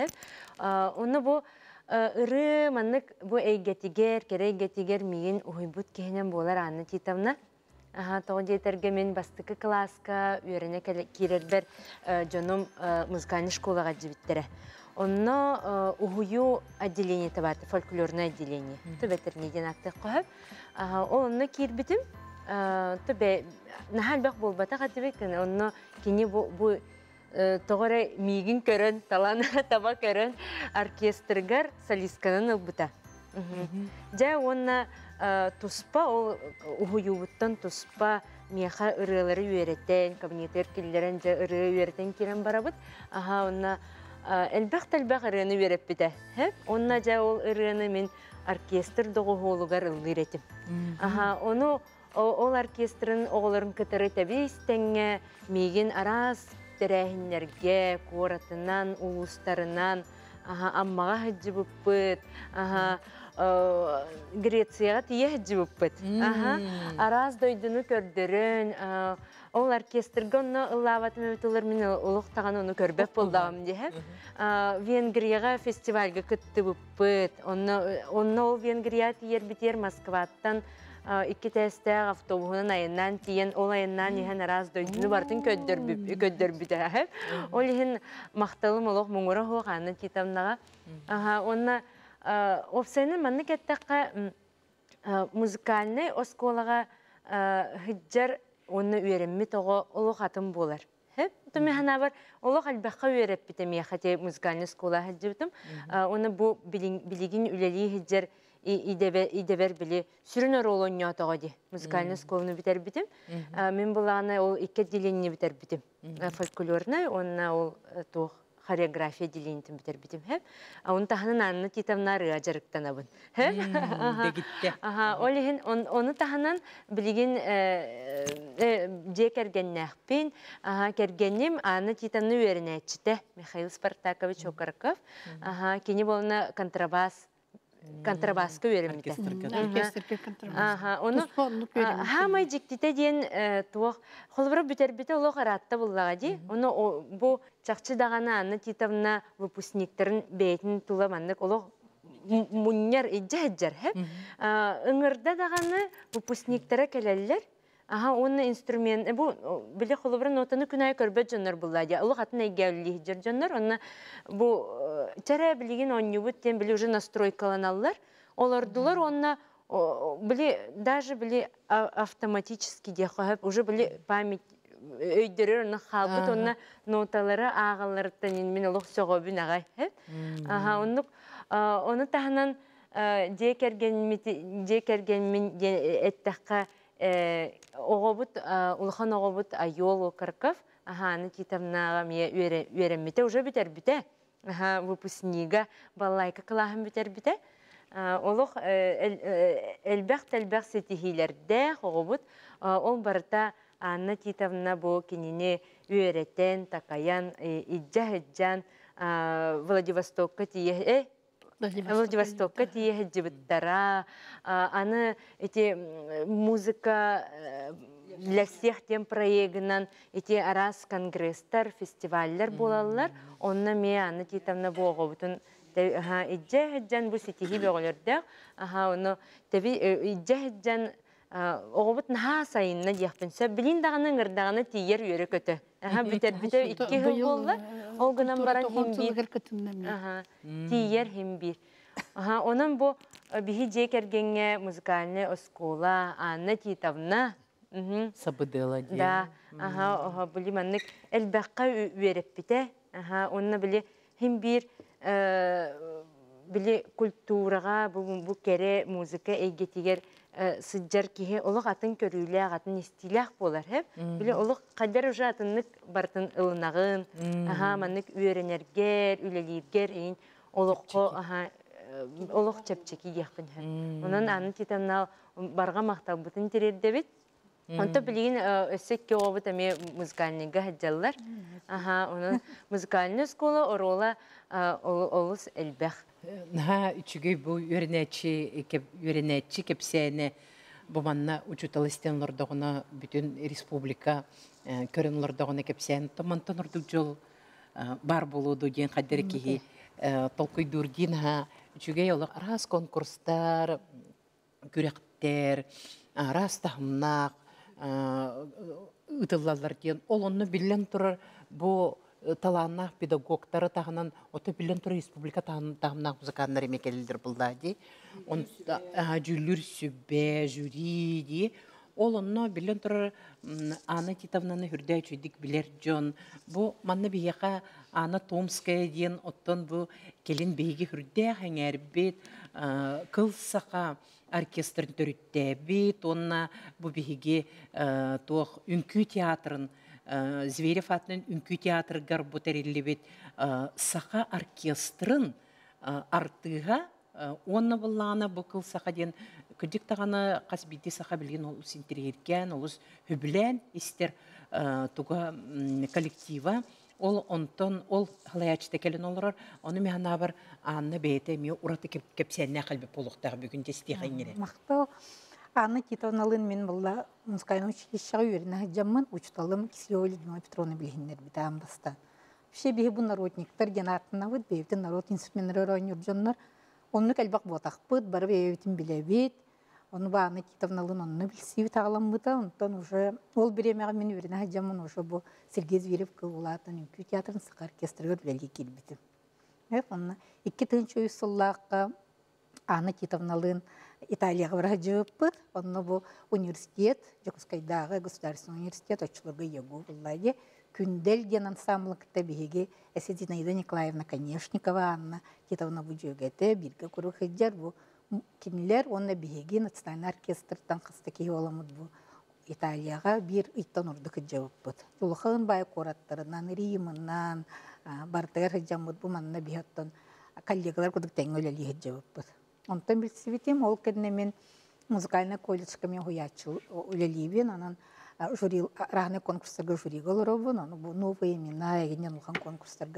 Оны бу ыры маннык бу эйгетигер, керейгетигер мигин ухуйбут кехенен болар Анна Титовна. Тоғы дейтерге мен бастықы класска үйрене кирербер жоном музыкальный школаға жібіттері. Онно ухую отделение табарды, фольклорное отделение. Төбетер неден аттық қойып. Онно кирбітім. Төбе нахал бақ болбата қатыбек. Онно кені бұл тоғыры мигін көрін, талан таба көрін оркестргар солистканын ұлбыта. Жа онна туспа, ол ухуюбуттан туспа меха ырылары үйереттен, кабинеттер келдерен жа ыры үйереттен керен барабыт. Аха, онна әлбәқ-тәлбәқ ырыны үйереп біті. Онна жа ол ырыны мен оркестр доғы олуғар ылы үйретім. Аха, оны ол оркестрын оғыларын кітірі тәбі істенге меген арас тәрәхінлерге, қоратынан, улустарынан, аммаға хәджі бұппыт, Грецияға тие хәджі бұппыт. Арас дойдыны көрдірін, ол оркестрға оны ұллаватым өтілер мен ұлықтаған оны көрбәп болдағым дейі. Венгрияға фестивальға күтті бұппыт. Оны ол Венгрия тиер бітер Москваттан Икки тәстәг автобуһунан айынан тиен ол айынан иһен араз дойдыны бартын көддөр битә. Ол иһен макталым олох муңура хуганы Титовнага. Аха, онна опсенен манны кеттәккә музыкальный осколага хиҗҗар онны үйренме того олох атым булар. Хеп, төме хана бар олох албакка үйрәп битәм я хәтә музыкальный школа хәҗҗибтем. Оны бу билигин үләли хиҗҗар идебер били сүрүнөр олоньо тоҕоди музыкальный школаны битер битим. Мен буланы ол икки отделение битер битим. Фольклорный, онна ол тох хореография отделениетин битер битим. Он таханын Анна Титовна ажарыктанабын. Дегитте. Аха, олихин оны таханан билигин же кергеннахпин, аха кергенним Анна Титовна үйренечите Михаил Спартакович Окарков. Аха, кини болна контрабас контрабаска үйренмите. Оркестрге контрабас. Аха, оны Туспонлук үйренмите. хамай жиктите диен туох холбура бүтербите олох аратта буллага ди. Оны бу чакчы дагана Анна Титовна выпускниктерин бейтин тула маннык олох муньяр иджаджар хеп. Ыңырда даганы выпускниктере келеллер. Аха, оны инструмент, бу биле холбура нотаны күнай көрбөт жоннор булла ди. Олох атын эйгәлли жер жоннор, оны бу чара билген оннубут тем биле уже настройкаланалар. Олардулар онна били даже били автоматически дехап уже били память өйдөрөр на халбыт онна ноталары агаллардан мен олох сөгөбүн агай хеп. Аха, оннук оны таханан декерген декерген мен эттакка огобут улхан огобут айол Карков. Аха, Анна Титовнага мне үйренмете уже битер бите. Аха, выпускнига баллайка кылаһын битер бите. Олох элбәк-тәлбәк сетихиләрдә хогыбыт ол барта Анна Титовна бу кинене үйрәтен такаян иҗҗаһҗан Владивостокка тие Владивостокка тие җибеттара аны эти музыка для всех тем проектынан эти арас конгресстар фестивальләр булалар онна ме Анна Титовна бу хогыбытын ها الجهجان بوسيتي هي بقولرده ها إنه تبي الجهجان أغبط نهاسين نجيح بنسبلين دعنا نردعنا تيجر يركته ها بتر بتر إكيه والله أو جنام بران هم بير ها تيجر هم بير ها أنام بو بيجي جيكر جنة موسيقى أسكولا أنا تيتابنا Sabıdıla diye. Da aha bili manlık elbette üretpite aha onunla bili hem bir bili kulturaga bu bu kere müzika eğitiger sıccar ki oluk atın körüyle atın istilah bolar hep bili oluk kadar uca atınlık bartın ılınağın aha manlık öğrenerger ülelirger in olukko aha oluk çepçeki yapın hep onun Anna Titevna barga maktab bütün tiredebit Онто билигин өссөкке обут эми музыкальныйга хаджаллар. Аха, онун музыкальный школа орола олус элбэх. Наха үчүгөй бу үйренечи кеп үйренечи кепсене буманна учуталыстенлордогуна бүтүн республика көрүнлордогуна кепсен томантон урдук жол бар болуду ден кадер ки толкуйдур дин ха үчүгөй олор арас конкурстар күректер арас тахмнак ытыллалар диен олонну билен турар бу таланнах педагогтары тахынан ото билен турар республика тахмнах музыканнар эмекелилдер булда ди он жүлүр сүбе жюри ди олонну билен турар Анна Титовнаны хүрдө чүйдик билер жон бу манна бияка Анна Томская диен оттон бу келин бейги хүрдө хаңербит кылсака оркестрын төрүттэ бит онна бу биһиги туох үнкүү театрын Зверев атынан үнкүү театр гарбутерилли бит сака оркестрын артыга онна буллана бу кылсака ден күдик таганы касбити сака билген ол синтирерген ол хүблен истер туга коллектива ол онтон ол халаячта келен олорор оны механа бар Анна бейте ми ураты кепсенне калбе полуктагы бүгүн тестихиңере. Мактоо Анна Титовналын мен булла музыкальный училище үйренә жамман учталым Кислева Людмила Петровна билгеннер битам баста. Все биһи бу народниктар генатына вот бейте народ инструменттары ойнор жоннор. Онны калбак ботакпыт бар бейтин билебит. Оны ба Анна Титовналын онны билси тагылам быта онтон уже ол биремеге мен үйренә жамман уже бу Сергей Зверев кылулатын үнкүү театрын сакар оркестрге билеги килбит. Э, онна икки тынчы уйсуллакка Анна Титовналын Италияга баражыппыт. Онны бу университет, Жокускайдагы государственный университет очулурга егу буллайы. Күндел ген ансамблыкта биһиги Эсединаида Николаевна Конешникова Анна Титовна бу жөгете бирге куру хыджар бу кимлер онна биһиги национальный оркестртан кыстыки оламыт бу Италияга бир иттан урдук жабыппыт. Улхан бай кораттарынан Римынан бартыр жамыт бу манна биһаттан коллегалар кудук теңөлели жабыппыт. Онтан билсибитим ол кенне мен музыкальный колледжга мен хуячыл үлелибин анан жюри рахны конкурстарга жюри голоробун аны бу новые имена эгенен улхан конкурстарга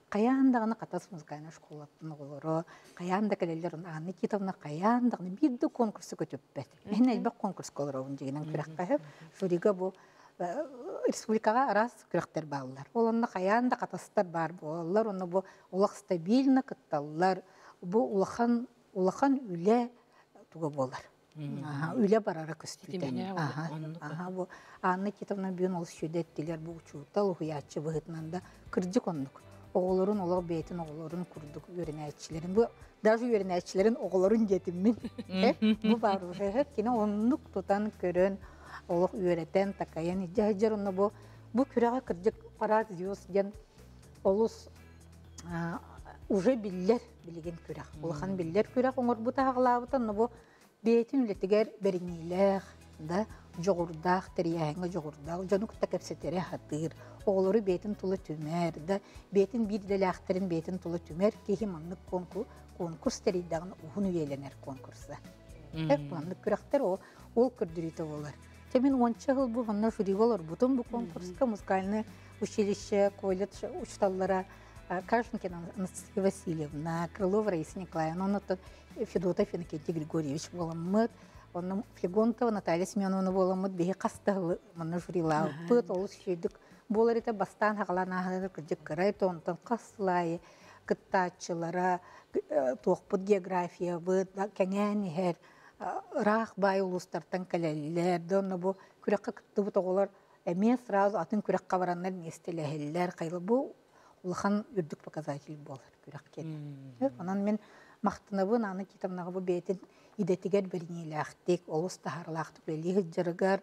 Каяндагына катас музыкальный школатын олоро, каянда келелер Анна Титовна каяндагына бир де конкурсы көтөппет. Мен элбек конкурс колорун дегенен күрәккә жюрига бу республикага арас күрәктер баллар. Олонна каянда катастар бар болар, оны бу улак стабильно кытталлар. Бу улахан улахан үле туга болар. Аха, үле барара көстүтен. Аха, аха бу Анна Титовна бүйөн ол шөдеттилер бу учута уячы быгытнанда кырдык ондук. Oğulların oğlu beytin oğulların kurduk öğrenicilerin. Bu даже öğrenicilerin oğulların yetimmin. Bu var hep yine onluk tutan körün oğluk öğreten takayan icahicer onu bu bu kürağa kırcık para diyoruz gen olus уже biller bilgen kürağa. Olhan biller kürağa onlar bu tağlabıtan bu beytin ületiger beriniler da joğurdağ teriyahına joğurdağ canuk takapsetere hatır. Oğulları beytin tulu tümer da beytin bir de lahterin beytin tulu tümer kehi manlık konkurs konkurs teriyadağın uhun üyelenir konkursa. Hep manlık küraktır o ol kürdürüte olur. Temin onça yıl bu vanna jüri olur. Bütün bu konkurska muzikalini училище, колледж учталлара Кашинкин Анастасия Васильевна, Крылова Раиса Николаевна, он это Федотов Иннокентий Григорьевич Воламыт, он Флегонтова Наталья Семеновна Воламыт, беги кастығы мана журила, пыт, ол сүйдік. Болар это бастан хағалана кірдік кірайты, онтан қасылайы, кыттачылара, тоқпыт география, бұд, кәңән ехер, рақ бай ұлыстартан кәлелілер, донна бұл күрекқа кітті бұт оғылар, әмен сразу атын күрекқа баранлар нестеләхелілер, қайлы бұл улахан үрдік показатель болар күреккен. Онан мен мақтынабын аны кетамнағы бұл бейтін идетігер бірінейлі ақтек, олыс тахарлақты білі ғыджырығар.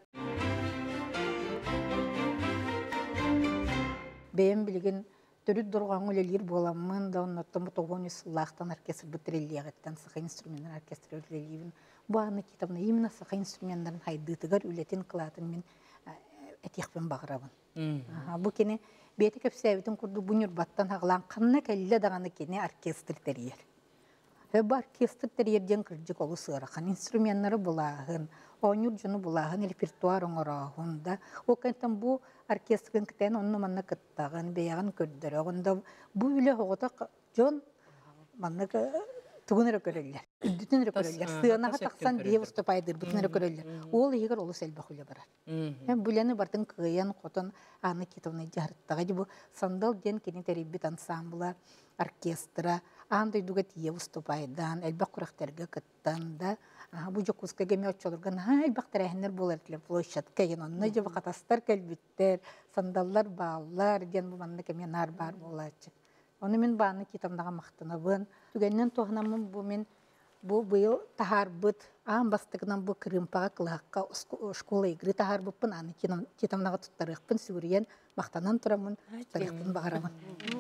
Бейін білген төрүт дұрған өлелер боламын, да оннаттан бұл тоғын үсіллақтан оркестр бұтырелі ағыттан сыға инструментін оркестр өлелейін. Бұл аны кетамна именно сыға инструменттарын хайдытығар өлетін қылатын мен әтеқпен бағырабын. Бұл кені беті көпсәбетін күрді бұныр баттан ағылан қанна кәлі дағаны кені оркестр тәрер. Бұл оркестр тәрерден кірдік олы сығырақын, инструменттары бұлағын, ойныр жүні бұлағын, репертуар оңырағын да. Ол кәнттен бұл оркестрын кітен оны манна кыттағын, бейағын көрдіріғын да. Бұл үлі оғыта жон манна тұғыныры көрелер, үддітінірі көрелер. Сығынаға тақсан бейе ұстапайдыр, бұтыныры көрелер. Ол егер олы сәлбақ үлі барар. Бүлені бардың қығыян, қотын, аны кетуіне жарыттаға. Бұл сандал ден кені тәребет ансамбыла, оркестра, андай дуға тие ұстапайдан, әлбақ құрақтарға кыттан да. Бұл жоқ ұсқа кеме өтчолырған, әлбақ тәрәхінер болар тілі площад кәйін. Онына жабы қатастар кәлбеттер, сандаллар, бағалар, ден бұл манна кеме нар бар болачы. Оны мен баны кетамдаға мақтынабын. Түгеннен тоғынамын бұл мен бұл бұйыл тахар бұд, ағын бастығынан бұл кірімпаға қылаққа школа игры тахар бұппын, аны кетамдаға тұттарықпын, сүгірген мақтанан тұрамын, тұттарықпын бағарамын.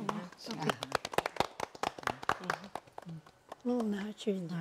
Олна чүйді.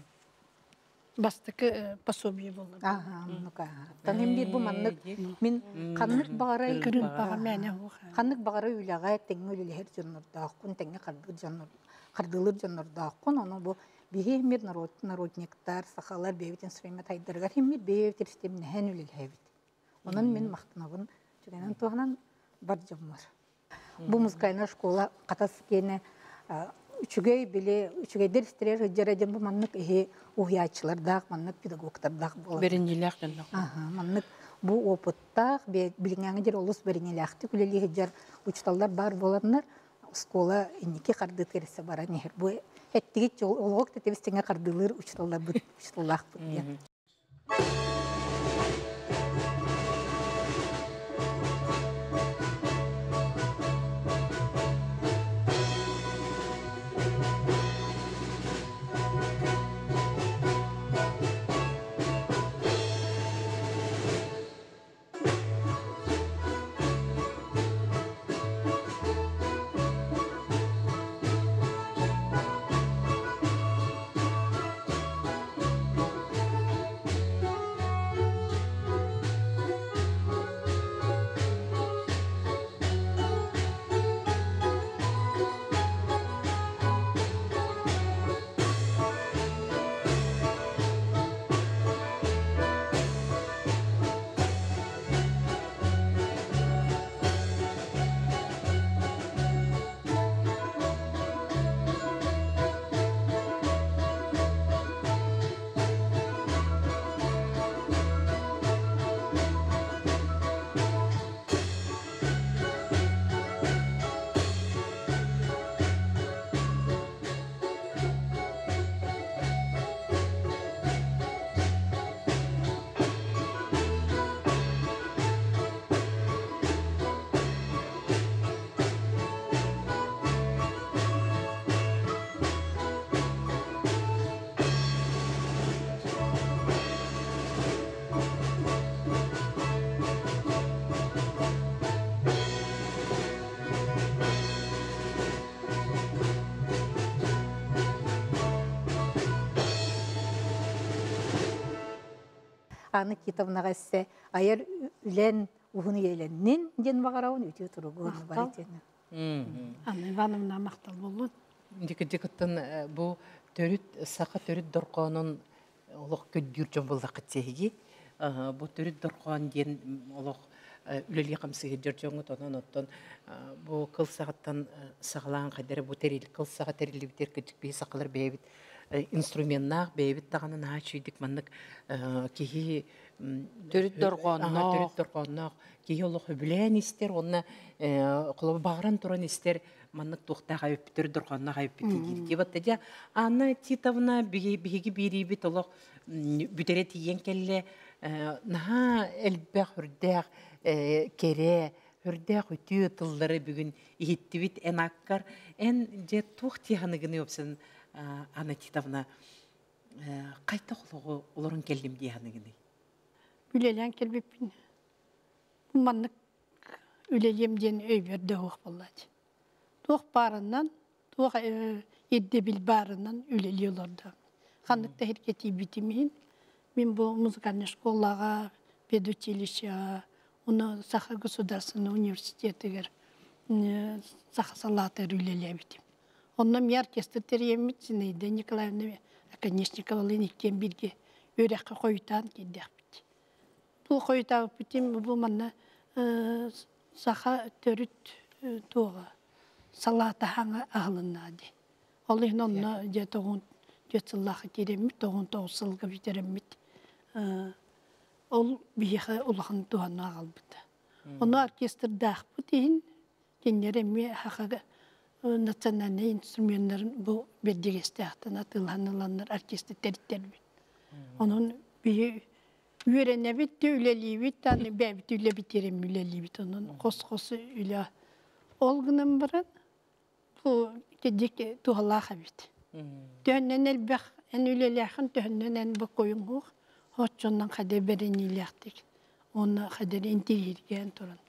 Бастықы пособие болды. Аға, мұнық аға. Таңын бір бұл маннық, мен қаннық бағарай, қаннық бағарай үліға тәңі өлілер жонырдақын, тәңі қардылыр жонырдақын, оны бұл бейе мер народниктар, сақалар, бейвет инструмент айдырғар, хеммер бейвет ерістемін ән өліл әвет. Оның мен мақтынабын жүгенен туғанан бар жомар. Бұл музыкальна школа қатасы кені Üçügey bile, üçügey dersler hıcaracan bu manlık ehe uhiyaçılardağ, manlık pedagogtardağ bolar. Berinilak dönlük. Aha, manlık bu opıttağ, bilingen eder olus berinilakti, küleli hıcar uçtallar bar bolanlar, skola inniki kardı terese bara neher. Bu ettiğit olğuk da tebistenge kardılır uçtallar bu uçtallağ bu diye. Анна Титовнаға әссе, айыр үлен уғыны еленнен ден бағарауын өте тұруғы бар етені. Анна Ивановна мақтал болуын. Дикеттен бу төрүт сака төрүт дорконун олох көдүр жон болдак теги. Бу төрүт доркон ден олох үлели камсы жөржөңү тонон оттон бу кыл сагаттан сагалан кадере бу терил кыл сага терили битер кечик би сакалар бебит инструментнак бебит таганын ачыдык маннык кихи Төрүт доргоннок. Төрүт доргоннок кихи олох билен истер онна кулы багран туран истер маннык тухтага өптөр доргоннак өптү дип атта. Анна Титовна биги бирибит олох бүтере тиен келле наха элбэх хүрдэх кере хүрдэх үтү тыллары бүгүн иһиттибит энаккар эн же тух тиһаныгыны опсын Анна Титовна кайта холого олорун келдим диһаныгыны Үлелен келбеппин. Маннык үлелем ден өйберде оқ болады. Тоқ барынан, тоқ едде бил барынан үлелі оларда. Қандықта херкети бітімейін. Мен бұл музыкальный школаға, педучилище, оны Саха государственный университетігер Саха салатыр үлелі бітім. Онна мен оркестр теремет, Зинаида Николаевна Аконечникова ленектен бірге өрәққа қойытан кеддек біті. Бұл қойытағы бітім, бұл манна Саха төрүт туға салата хаңа ағылынады. Ол ең онна же тоғын жетсіллақы керемет, тоғын тоғысылғы бітеремет. Ол бейіқі ұлғын туғаны ағыл біті. Оны оркестрдақ бұтейін, кенереме хақығы национальный инструменттарын бұл бердегесті ақтан атылғаныланыр оркестр тәріттер бет. Оның бейі Үйрене бітті, үлелі бітті, аны бәбіт үле бітерем үлелі бітті. Оның қос-қосы үле олғының бірін, бұл кедек туғалаға бітті. Төхіннен әлбәқ, ән үлелі ақын төхіннен ән бұл қойын қоқ, от жоннан қадар бәрін үлі ақтық. Оны қадар интерьерген тұрын.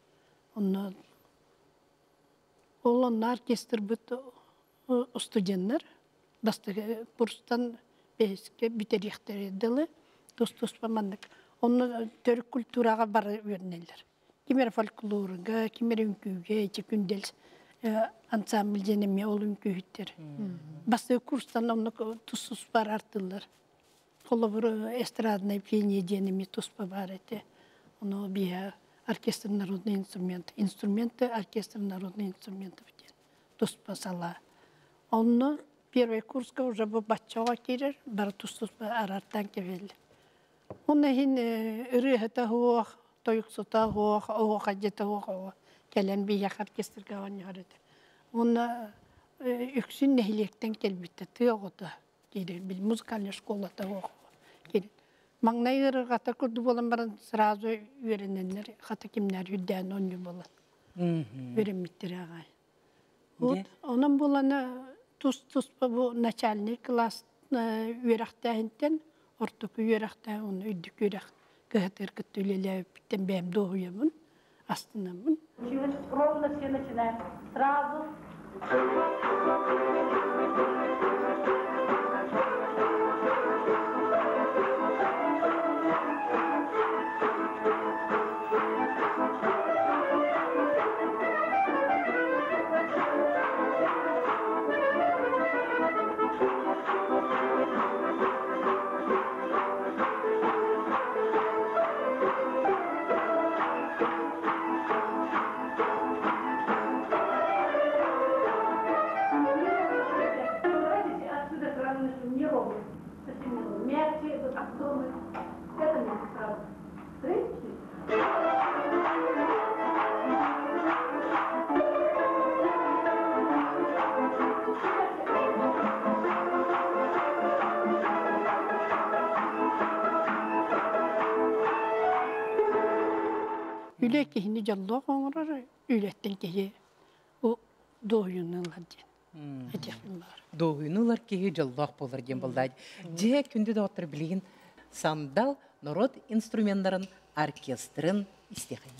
Ол онна оркестр бұт студенттер, бастығы курстан бәске бітер ектері дылы, тұс-тұс бамандық. Оны төрік культураға бары өрнелер. Кемер фольклорыға, кемер үнкүйге, күндел ансамбль женеме ол үнкүйіттер. Бастығы курстан оны тұс-тұс бар артылар. Қолы бір эстрадный пение женеме тұспа бар әте. Оны бия оркестр народный инструмент. Инструменты оркестр народный инструмент. Тұспа сала. Оны первый курска уже бұл батчаға керер, бары тұс-тұс арарттан кевелі. Оны хин үріхіті хуақ, тойықсыта хуақ, оға қадеті хуақ, кәлен бейяқ оркестрға ғаны ғарады. Оны үксін нәхилектен келбітті тұяғыда керер, біл музыкальный школата хуақ. Маңнай ғыры ғата күрді болын барын сразу үйрененлер, ғата кемнер үйден оңы болын. Үйренметтер ағай. Оның боланы тұс-тұс бұл начальный класс үйрақтайынтен, Ортық үйерақта, оны үйдік үйерақ кығытыр күтті үлелі өпіттен бәйім доғыямын, астынамын. Ровно все начинаем. Сразу. Üle kehini jallı qoğurar, ületten kehi o doğuyunlar diyen. Etekim var. Doğuyunular kehi jallaq bolар ден болдайды. Же күнді де отыр білген сандал народ инструменттарын оркестрын истеқайын.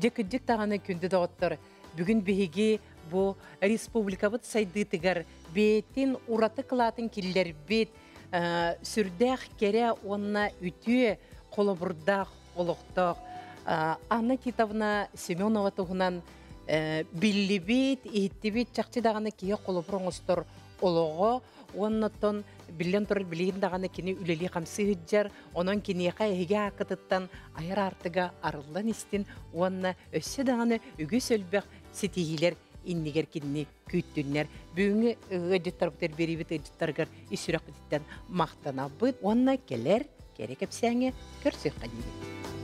жекүддік тағаны күнді доғыттыр. Бүгін бігі бұ республикабыт сайдытыгар бетін ураты қылатын келдер бет сүрдәқ кере онна үтіе қолыбырдақ олықтық. Анна Титовна Семенова тұғынан білі бет, ехетті бет чақчы дағаны кие қолыбыр оңыстыр олығы, оннаттан білен тұрыр білейін дағаны кені үлелі қамсы хүджар, онын кенеға әйге ақытыттан айыр артыға арылдан істен, онна өсі дағаны үгі сөлбәқ сетігілер иннигер кенне күйттіннер. Бүгінгі өдеттар бұтыр бері біт өдеттарғар үсірек өдеттен мақтана бұд, онна келер керек әпсәңе көрсек қадейді.